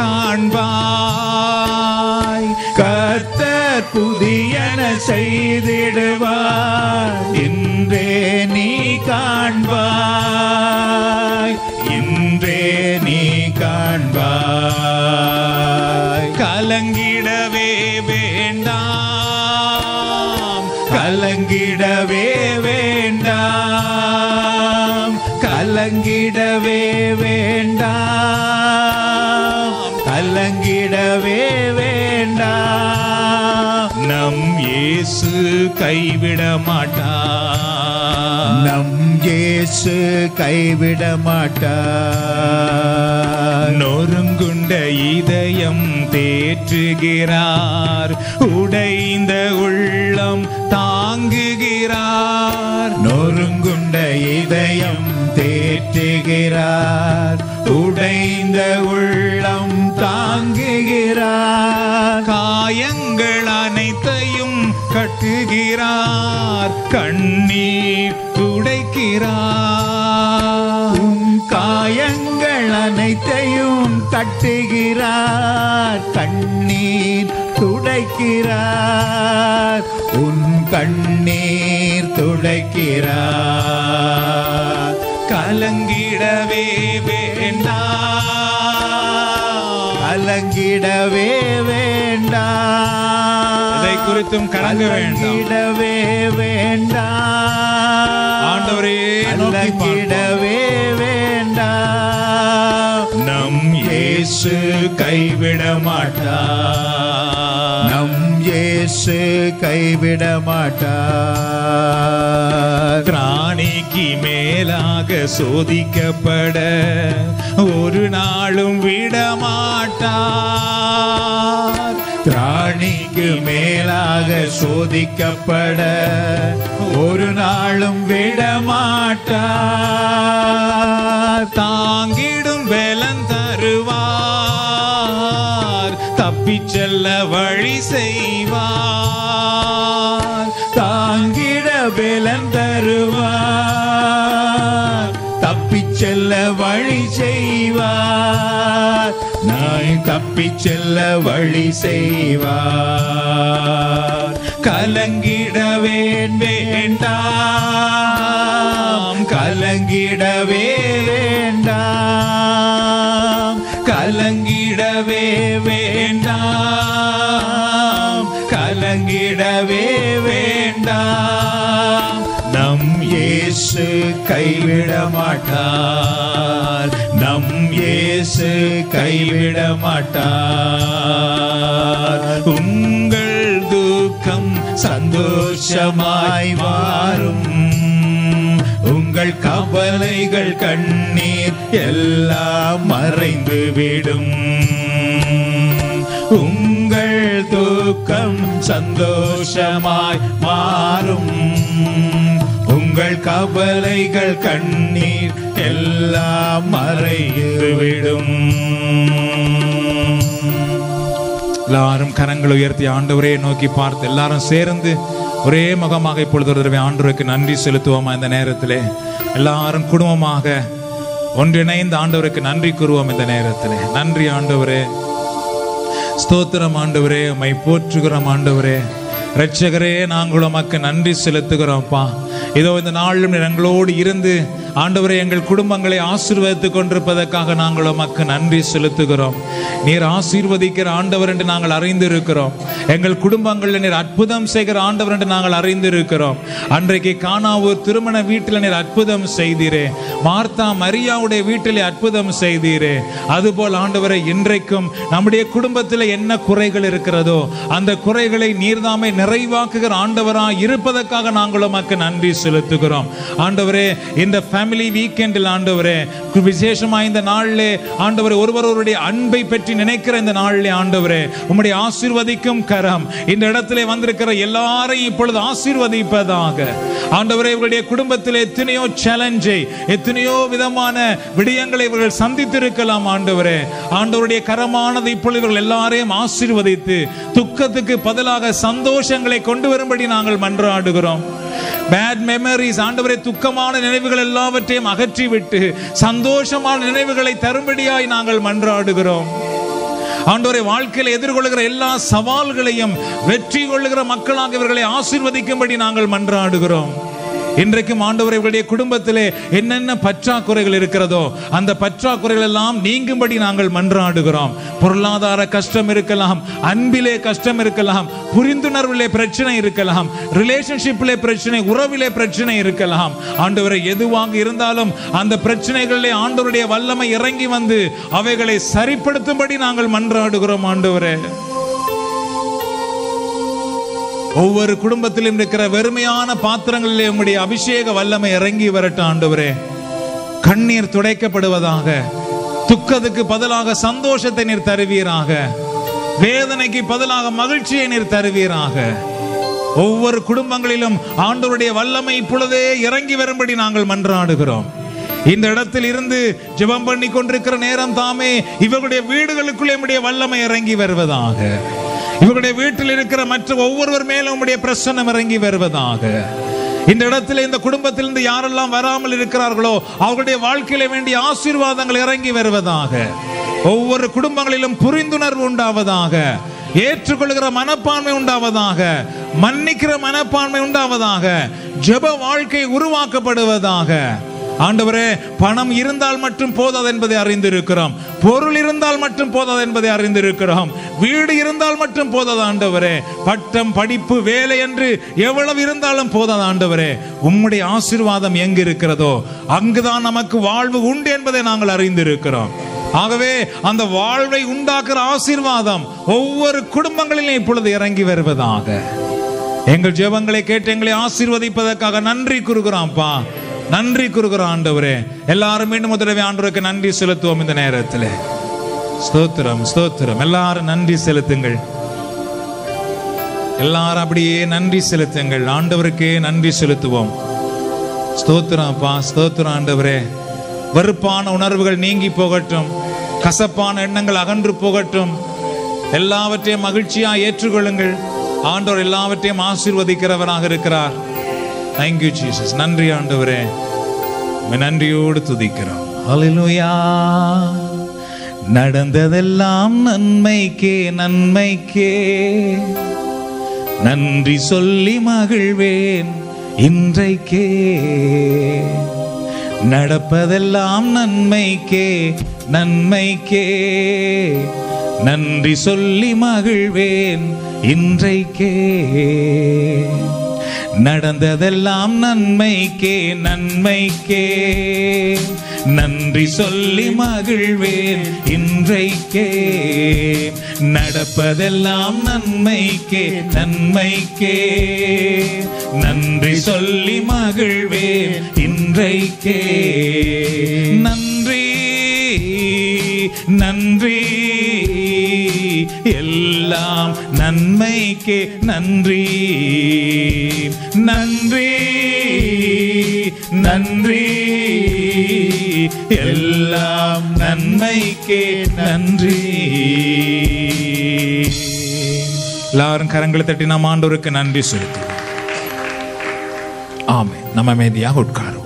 காண்பாய். கர்த்தர் புதியன செய்திடுவார், இன்றே நீ காண்பாய். இன்றே நீ காண்பாய். கலங்கிடவே வேண்டாம், கலங்கிடவே வேண்டாம், கலங்கிடவே வேண்டாம், கலங்கிடவே வேண்டாம். நம் இயேசு கைவிட மாட்டார், நம் இயேசு கைவிட மாட்டார். நொறுங்குண்ட இதயம் தேற்றுகிறார், உடைந்த உள்ளம் தாங்குகிறார். நொறுங்குண்ட இதயம் தேற்றுகிறார், உடைந்த உள்ளம் தாங்குகிறார். காயங்கள் அனைத்தையும் கட்டுகிறார், கண்ணீர் துடைக்கிறார். காயங்கள் அனைத்தையும் கட்டுகிறார், கண்ணீர் துடைக்கிறார். உன் கண்ணீர் துடைக்கிறார். கலங்கிடவே வேண்டாம், கலங்கிடவே வேண்டாம், இதை குறித்தும் கலங்க வேண்டாம். கலங்கிடவே வேண்டாம், ஆண்டவரே கலங்கிடவே வேண்டாம். நம் இயேசு கைவிட மாட்டார், நம் இயேசு கைவிட மாட்டார். திராணிக்கு மேலாக சோதிக்கப்பட ஒரு நாளும் விடமாட்டார். திராணிக்கு மேலாக சோதிக்கப்பட ஒரு நாளும் விடமாட்டார். தாங்கிடும் பலன் தருவார், தப்பிச் செல்ல வழி செய்வார். தாங்கிட பலன் தருவார், தப்பிச் செல்ல வழி செய்வார். நாய் தப்பிச் செல்ல வழி செய்வார். கலங்கிடவே வேண்டாம், கலங்கிடவே வேண்டாம், கலங்கிடவே வேண்டாம், கலங்கிடவே வேண்டாம். நம் இயேசு கைவிட மாட்டார், நம் இயேசு கைவிட மாட்டார். உங்கள் துக்கம் சந்தோஷமாய் மாறும், உங்கள் உங்கள் கவலைகள் கண்ணீர் எல்லாம் மறைந்து விடும். உங்கள் துக்கம் சந்தோஷமாய் மாறும். உங்கள் கவலைகள் கண்ணீர் எல்லாம் மறைந்து விடும். எல்லாரும் கரங்களை உயர்த்தி ஆண்டவரே நோக்கி பார்த்து எல்லாரும் சேர்ந்து ஒரே முகமாக இப்பொழுது ஒரு தடவை ஆண்டவருக்கு நன்றி செலுத்துவோமா? இந்த நேரத்திலே எல்லாரும் குடும்பமாக ஒன்றிணைந்து ஆண்டவருக்கு நன்றி கூறுவோம். இந்த நேரத்திலே நன்றி ஆண்டவரே, ஸ்தோத்திரம் ஆண்டவரே, உம்மை போற்றுகிறோம் ஆண்டவரே. இரட்சகரே, நாங்கள் உமக்கு நன்றி செலுத்துகிறோம்ப்பா. இதோ இந்த நாளும் எங்களோடு இருந்து ஆண்டவரே எங்கள் குடும்பங்களை ஆசீர்வதித்துக் கொண்டிருப்பதற்காக நாங்கள் உமக்கு நன்றி செலுத்துகிறோம். நீர் ஆசீர்வதிக்கிற ஆண்டவர் என்று நாங்கள் அறிந்திருக்கிறோம். எங்கள் குடும்பங்களில் நீர் அற்புதம் செய்கிற ஆண்டவர் என்று நாங்கள் அறிந்திருக்கிறோம். அன்றைக்கு கானாவூர் திருமண வீட்டில் நீர் அற்புதம் செய்தீரே, மார்த்தா மரியாவுடைய வீட்டிலே அற்புதம் செய்தீரே. அதுபோல் ஆண்டவரை இன்றைக்கும் நம்முடைய குடும்பத்தில் என்ன குறைகள் இருக்கிறதோ அந்த குறைகளை நீர்தாமே நிறைவாக்குகிற ஆண்டவராய் இருப்பதற்காக நாங்கள் உமக்கு நன்றி செலுத்துகிறோம். ஆண்டவரே, இந்த ஃபேமிலி வீக்கெண்டில் ஆண்டவரே விசேஷமாக இந்த நாளிலே ஆண்டவரே ஒருவருடைய அன்பை பற்றி நினைக்கிற இந்த நாளிலே ஆண்டவரே உம்முடைய ஆசீர்வதிக்கும் கரம் இந்த இடத்திலே வந்திருக்கிற எல்லாரையும் இப்பொழுது ஆசீர்வதிப்பதாக. ஆண்டவரே, இவருடைய குடும்பத்தில் எத்தனையோ சேலஞ்சை, எத்தனையோ விதமான விடயங்களை இவர்கள் சந்தித்திருக்கலாம். ஆண்டவரே, ஆண்டவருடைய கரமானது இப்பொழுது இவர்கள் எல்லாரையும் ஆசீர்வதித்து துக்கத்துக்கு பதிலாக சந்தோஷங்களை கொண்டு வரும்படி நாங்கள் மன்றாடுகிறோம். பேட் மெமரிஸ் ஆண்டவரே, துக்கமான நினைவுகள் எல்லாவற்றையும் அகற்றிவிட்டு சந்தோஷமான நினைவுகளை தரும்படியாய் நாங்கள் மன்றாடுகிறோம். ஆண்டவரே, வாழ்க்கையில் எதிர்கொள்கிற எல்லா சவால்களையும் வெற்றி கொள்ளுகிற மக்களாக இவர்களை ஆசீர்வதிக்கும்படி நாங்கள் மன்றாடுகிறோம். இன்றைக்கும் ஆண்டவரே, இவருடைய குடும்பத்திலே என்னென்ன பற்றாக்குறைகள் இருக்கிறதோ அந்த பற்றாக்குறைகள் எல்லாம் நீங்கும்படி நாங்கள் மன்றாடுகிறோம். பொருளாதார கஷ்டம் இருக்கலாம், அன்பிலே கஷ்டம் இருக்கலாம், புரிந்துணர்விலே பிரச்சனை இருக்கலாம், ரிலேஷன்ஷிப்பிலே பிரச்சனை, உறவிலே பிரச்சனை இருக்கலாம். ஆண்டவரே, எதுவாக இருந்தாலும் அந்த பிரச்சனைகளிலே ஆண்டவருடைய வல்லமை இறங்கி வந்து அவைகளை சரிப்படுத்தும்படி நாங்கள் மன்றாடுகிறோம். ஆண்டவரே, ஒவ்வொரு குடும்பத்திலும் இருக்கிற வெறுமையான பாத்திரங்களிலே உம்முடைய அபிஷேக வல்லமை இறங்கி வரட்டும். ஆண்டவரே, கண்ணீர் துடைக்கப்படுவதாக, துக்கத்துக்கு பதிலாக சந்தோஷத்தை நீர் தருவீராக, வேதனைக்கு பதிலாக மகிழ்ச்சியை நீர் தருவீராக. ஒவ்வொரு குடும்பங்களிலும் ஆண்டவருடைய வல்லமை இப்பொழுதே இறங்கி வரும்படி நாங்கள் மன்றாடுகிறோம். இந்த இடத்தில் இருந்து ஜெபம் பண்ணி கொண்டிருக்கிற நேரம் தாமே இவர்களுடைய வீடுகளுக்குள்ளே நம்முடைய வல்லமை இறங்கி வருவதாக. இவருடைய வீட்டில் இருக்கிற மற்ற ஒவ்வொருவர் மேலும் உம்முடைய பிரசன்னம் இறங்கி வருவதாக. இந்த இடத்துல இந்த குடும்பத்திலிருந்து யாரெல்லாம் வராமல் இருக்கிறார்களோ அவர்களுடைய வாழ்க்கையில வேண்டிய ஆசீர்வாதங்கள் இறங்கி வருவதாக. ஒவ்வொரு குடும்பங்களிலும் புரிந்துணர்வு உண்டாவதாக, ஏற்றுக்கொள்கிற மனப்பான்மை உண்டாவதாக, மன்னிக்கிற மனப்பான்மை உண்டாவதாக, ஜெப வாழ்க்கை உருவாக்கப்படுவதாக. ஆண்டவரே, பணம் இருந்தால் மட்டும் போதாது என்பதை அறிந்திருக்கிறோம். பொருள் இருந்தால் மட்டும் போதாது என்பதை அறிந்திருக்கிறோம். வீடு இருந்தால் மட்டும் போதாது ஆண்டவரே. பட்டம், படிப்பு, வேலை என்று எவ்வளவு இருந்தாலும் போதாது ஆண்டவரே. உம்முடைய ஆசீர்வாதம் எங்கு இருக்கிறதோ அங்குதான் நமக்கு வாழ்வு உண்டு என்பதை நாங்கள் அறிந்திருக்கிறோம். ஆகவே அந்த வாழ்வை உண்டாக்குற ஆசீர்வாதம் ஒவ்வொரு குடும்பங்களிலும் இப்பொழுது இறங்கி வருவதாக. எங்கள் ஜெபங்களை கேட்டு எங்களை ஆசீர்வதிப்பதற்காக நன்றி கூறுகிறோம்ப்பா, நன்றி கூறுகிறோம் ஆண்டவரே. எல்லாரும் மீண்டும் முதலவே ஆண்டவருக்கு நன்றி செலுத்துவோம். இந்த நேரத்தில் ஸ்தோத்திரம், ஸ்தோத்திரம். எல்லாரும் நன்றி செலுத்துங்கள். எல்லாரும் அப்படியே நன்றி செலுத்துங்கள். ஆண்டவருக்கே நன்றி செலுத்துவோம். ஸ்தோத்திரம் அப்பா, ஸ்தோத்திரம் ஆண்டவரே. வெறுப்பான உணர்வுகள் நீங்கி போகட்டும், கசப்பான எண்ணங்கள் அகன்று போகட்டும். எல்லாவற்றையும் மகிழ்ச்சியா ஏற்றுக்கொள்ளுங்கள். ஆண்டவர் எல்லாவற்றையும் ஆசீர்வதிக்கிறவராக இருக்கிறார். Thank you Jesus. நன்றி ஆண்டவரே, நன்றியோடு துதிக்கிறோம். ஹல்லேலூயா. நடந்ததெல்லாம் நன்மைக்கே, நன்மைக்கே நன்றி சொல்லி மகிழ்வேன் இன்றைக்கே. நடப்பதெல்லாம் நன்மைக்கே, நன்மைக்கே நன்றி சொல்லி மகிழ்வேன் இன்றைக்கே. நடந்ததெல்லாம் நன்மைக்கே நன்மைக்கே, நன்றி சொல்லி மகிழ்வேன் இன்றைக்கே. நடப்பதெல்லாம் நன்மைக்கே நன்மைக்கே, நன்றி சொல்லி மகிழ்வேன் இன்றைக்கே. நன்றி நன்றி எல்லாம் நன்மைக்கே நன்றி. நன்றி நன்றி எல்லாம் நன்மைக்கே நன்றி. எல்லாரும் கரங்களை தட்டி நாம் ஆண்டவருக்கு நன்றி செலுத்துவோம். ஆமென். நம்ம அமைதியாக உட்காருவோம்.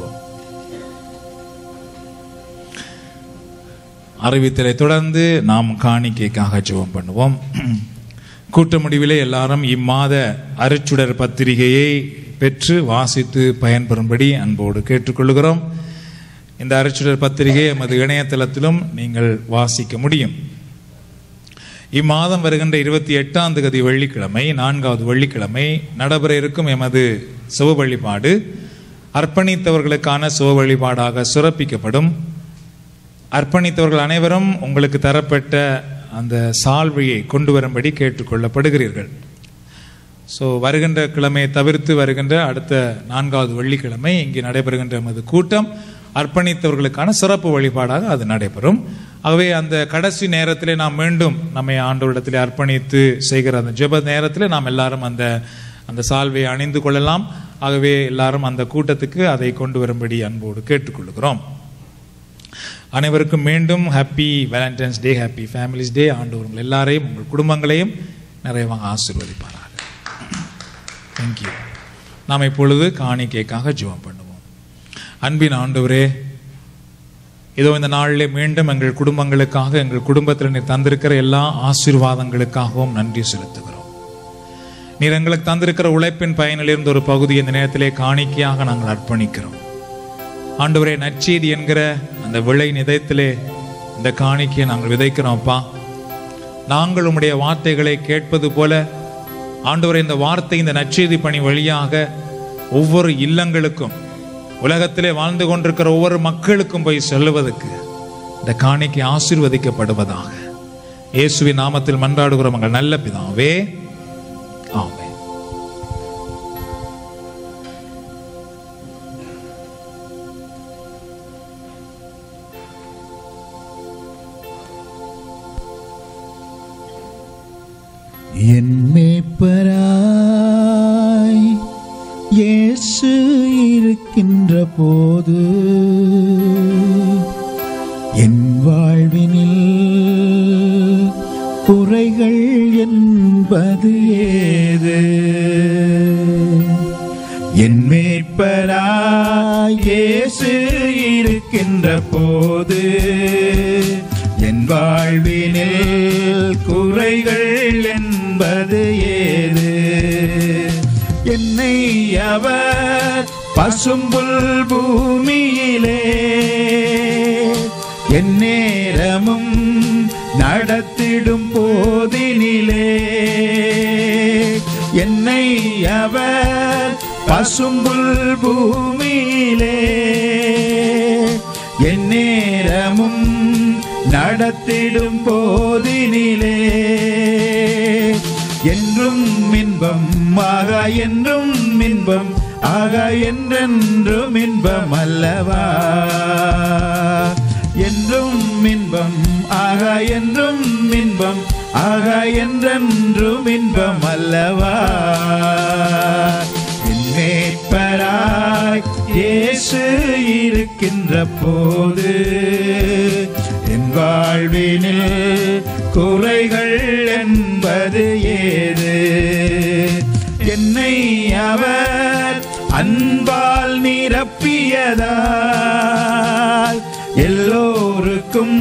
அறிவித்தலை தொடர்ந்து நாம் காணிக்கைக்காக ஜெபம் பண்ணுவோம். கூட்ட முடிவிலே எல்லாரும் இம்மாத அருட்சுடர் பத்திரிகையை பெற்று வாசித்து பயன்பெறும்படி அன்போடு கேட்டுக்கொள்கிறோம். இந்த அருட்சுடர் பத்திரிகை எமது இணையதளத்திலும் நீங்கள் வாசிக்க முடியும். இம்மாதம் வருகின்ற 28ஆம் தேதி வெள்ளிக்கிழமை, 4வது வெள்ளிக்கிழமை நடைபெற இருக்கும் எமது சிவ வழிபாடு அர்ப்பணித்தவர்களுக்கான சிவ வழிபாடாக சிறப்பிக்கப்படும். அர்ப்பணித்தவர்கள் அனைவரும் உங்களுக்கு தரப்பட்ட அந்த சால்வையை கொண்டு வரும்படி கேட்டுக்கொள்ளப்படுகிறீர்கள். ஸோ வருகின்ற கிழமையை தவிர்த்து வருகின்ற அடுத்த 4வது வெள்ளிக்கிழமை இங்கே நடைபெறுகின்ற எமது கூட்டம் அர்ப்பணித்தவர்களுக்கான சிறப்பு வழிபாடாக அது நடைபெறும். ஆகவே அந்த கடைசி நேரத்திலே நாம் மீண்டும் நம்மை ஆண்டவரிடத்திலே அர்ப்பணித்து செய்கிற அந்த ஜெப நேரத்தில் நாம் எல்லாரும் அந்த சால்வையை அணிந்து கொள்ளலாம். ஆகவே எல்லாரும் அந்த கூட்டத்துக்கு அதை கொண்டு வரும்படி அன்போடு கேட்டுக்கொள்கிறோம். அனைவருக்கும் மீண்டும் happy valentine's day, happy families day. ஆண்டவர் உங்கள் எல்லாரையும் உங்கள் குடும்பங்களையும் நிறைவாக ஆசீர்வதிப்பாராக. தேங்க்யூ. நாம் இப்பொழுது காணிக்கைக்காக ஜெபம் பண்ணுவோம். அன்பின் ஆண்டவரே, இதோ இந்த நாளிலே மீண்டும் எங்கள் குடும்பங்களுக்காக, எங்கள் குடும்பத்தில் நீர் தந்திருக்கிற எல்லா ஆசீர்வாதங்களுக்காகவும் நன்றி செலுத்துகிறோம். நீர் எங்களுக்கு தந்திருக்கிற உழைப்பின் பயனிலிருந்து ஒரு பகுதி இந்த நேரத்திலே காணிக்கையாக நாங்கள் அர்ப்பணிக்கிறோம். ஆண்டவரே, நற்செய்தி என்கிற அந்த விளை நிதத்திலே இந்த காணிக்கையை நாங்கள் விதைக்கிறோம்ப்பா. நாங்கள் உம்முடைய வார்த்தைகளை கேட்பது போல ஆண்டவரே, இந்த வார்த்தை இந்த நற்செய்தி பணி வழியாக ஒவ்வொரு இல்லங்களுக்கும், உலகத்திலே வாழ்ந்து கொண்டிருக்கிற ஒவ்வொரு மக்களுக்கும் போய் செல்லுவதற்கு இந்த காணிக்கை ஆசீர்வதிக்கப்படுவதாக இயேசுவின் நாமத்தில் மன்றாடுகிறோம் எங்கள் நல்ல பிதாவே. ஆமென். என் மேய்ப்பராய் இயேசு இருக்கின்ற போது என் வாழ்வினில் குறைகள் என்பது ஏது? என் மேய்ப்பராய் இயேசு இருக்கின்ற போது என் வாழ்வினில் குறைகள் என்பது ஏது? என்னை அவர் பசும்புல் பூமியிலே எந்நேரமும் நடத்திடும் போதினிலே, என்னை அவர் பசும்புல் பூமியிலே எந்நேரமும் நடத்திடும் போதினிலே, என்றும் இன்பம் ஆக என்றும் இன்பம் ஆக என்றென்றும் இன்பம் அல்லவா? என்றும் இன்பம் ஆக என்றும் இன்பம் ஆக என்றென்றும் இன்பம் அல்லவா? என் மேய்ப்பராய் இயேசு இருக்கின்ற போது என் வாழ்வினில் குறைகள் என்பது ஏது? என்னை அவர் அன்பால் நிரப்பியதால் எல்லோருக்கும்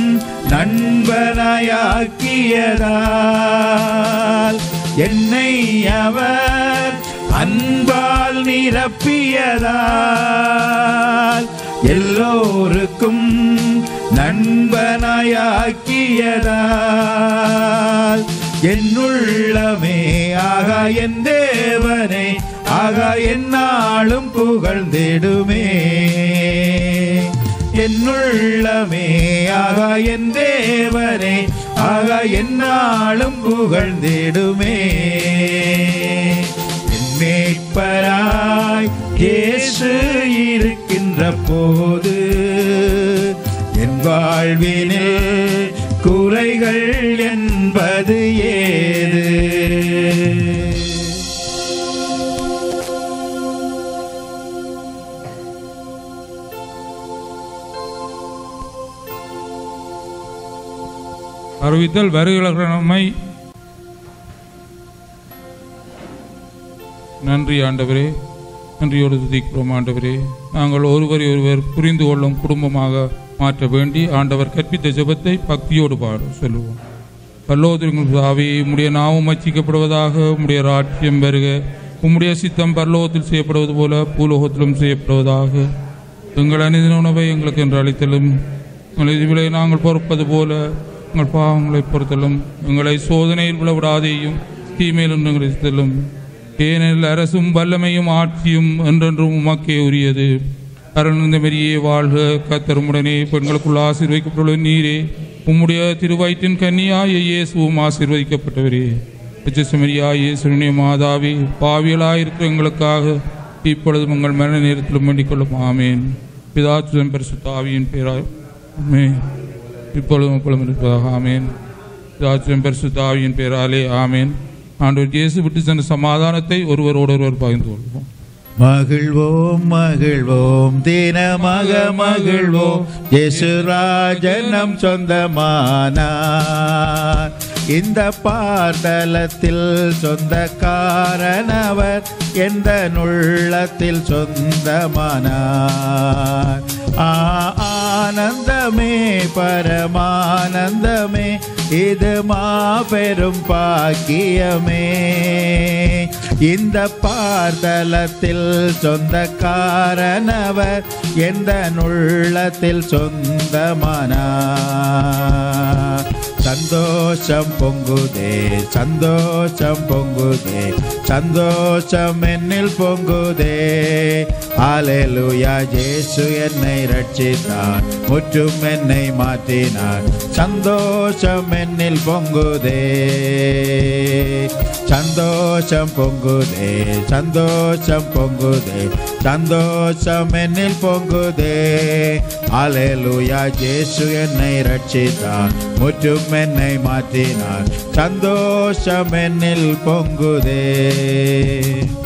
நண்பனாயாக்கியதால், என்னை அவர் அன்பால் நிரப்பியதால் எல்லோருக்கும் நண்பனாயாக்கியதால், என்னுள்ளமே ஆக என் தேவனை ஆக என்னாலும் புகழ்ந்திடுமே. என்னுள்ளமே ஆக என் தேவனே, ஆக என்னாலும் புகழ்ந்திடுமே. என் மீட்பராய் இயேசு இருக்கின்ற போது என் வாழ்வினில் குறைகள் என்பது ஏது? அறிவித்தல் வருகிற நம்மை. நன்றி ஆண்டவரே, நன்றியோடு துதிக்கிறோம் ஆண்டவரே. நாங்கள் ஒருவரை ஒருவர் புரிந்து கொள்ளும் குடும்பமாக மாற்ற வேண்டி ஆண்டவர் கற்பித்த ஜெபத்தை பக்தியோடு சொல்லுவோம். பரலோகத்தில் ஆவி உம்முடைய நாமம் அர்ச்சிக்கப்படுவதாக, உம்முடைய ராஜ்யம் வருக, உம்முடைய சித்தம் பரலோகத்தில் செய்யப்படுவது போல பூலோகத்திலும் செய்யப்படுவதாக. எங்கள் அனுதின உணவை எங்களுக்கு என்று அளித்தலும், எங்களை நாங்கள் பொறுப்பது போல எங்கள் பாவங்களை பொறுத்தலும், எங்களை சோதனையில் விழவிடாதேயும் தீமையில் எங்களை. ஏனெனில் அரசும் வல்லமையும் ஆட்சியும் என்றென்றும் உமக்கே உரியது. அருள்ந்த மரியே வாழ்க, கர்த்தருமுடனே பெண்களுக்குள் ஆசீர்வதிக்கப்பட்டுள்ள நீரே, உம்முடைய திருவயிற்றின் கன்னியாய இயேசுவும் ஆசீர்வதிக்கப்பட்டவரே. மரியா இயேசுவினுடைய மாதாவே, பாவியலாயிருக்கிற எங்களுக்காக இப்பொழுதும் உங்கள் மரண நேரத்திலும் வேண்டிக் கொள்ளும். ஆமேன். பிதாசுதன் பரிசுத்த ஆவியின் பேராய் ஆமேன். இப்பொழுதும் எப்பொழுதும் இருப்பதாக. ஆமேன். பிதாசுதன் பரிசுத்த ஆவியின் பேராலே ஆமேன். ஆண்டவர் இயேசு விட்டு சென்ற சமாதானத்தை ஒருவரோடொருவர் பகிர்ந்து கொள்வோம். மகிழ்வோம் மகிழ்வோம் தினமாக மகிழ்வோம், இயேசு ராஜனம் சொந்தமானார். இந்த பார்த்தலத்தில் சொந்தக்காரனவர், எந்த உள்ளத்தில் சொந்தமானார். ஆனந்தமே பரமானந்தமே, இது மாபெரும் பாக்கியமே. இந்த பார்த்தலத்தில் சொந்தக்காரனவர், எந்த உள்ளத்தில் சொந்தமானார். சந்தோஷம் பொங்குதே, சந்தோஷம் பொங்குதே, சந்தோஷம் என்னில் பொங்குதே. ஹல்லேலூயா, இயேசு என்னை ரட்சித்தார், முற்றும் என்னை மாற்றினார். சந்தோஷம் என்னில் பொங்குதே, சந்தோஷம் பொங்குதே, சந்தோஷம் பொங்குதே, சந்தோஷம் என்னில் பொங்குதே. ஹல்லேலூயா, இயேசு என்னை ரட்சித்தார், முற்றும் என்னை மாற்றினார். சந்தோஷம் என்னில் பொங்குதே.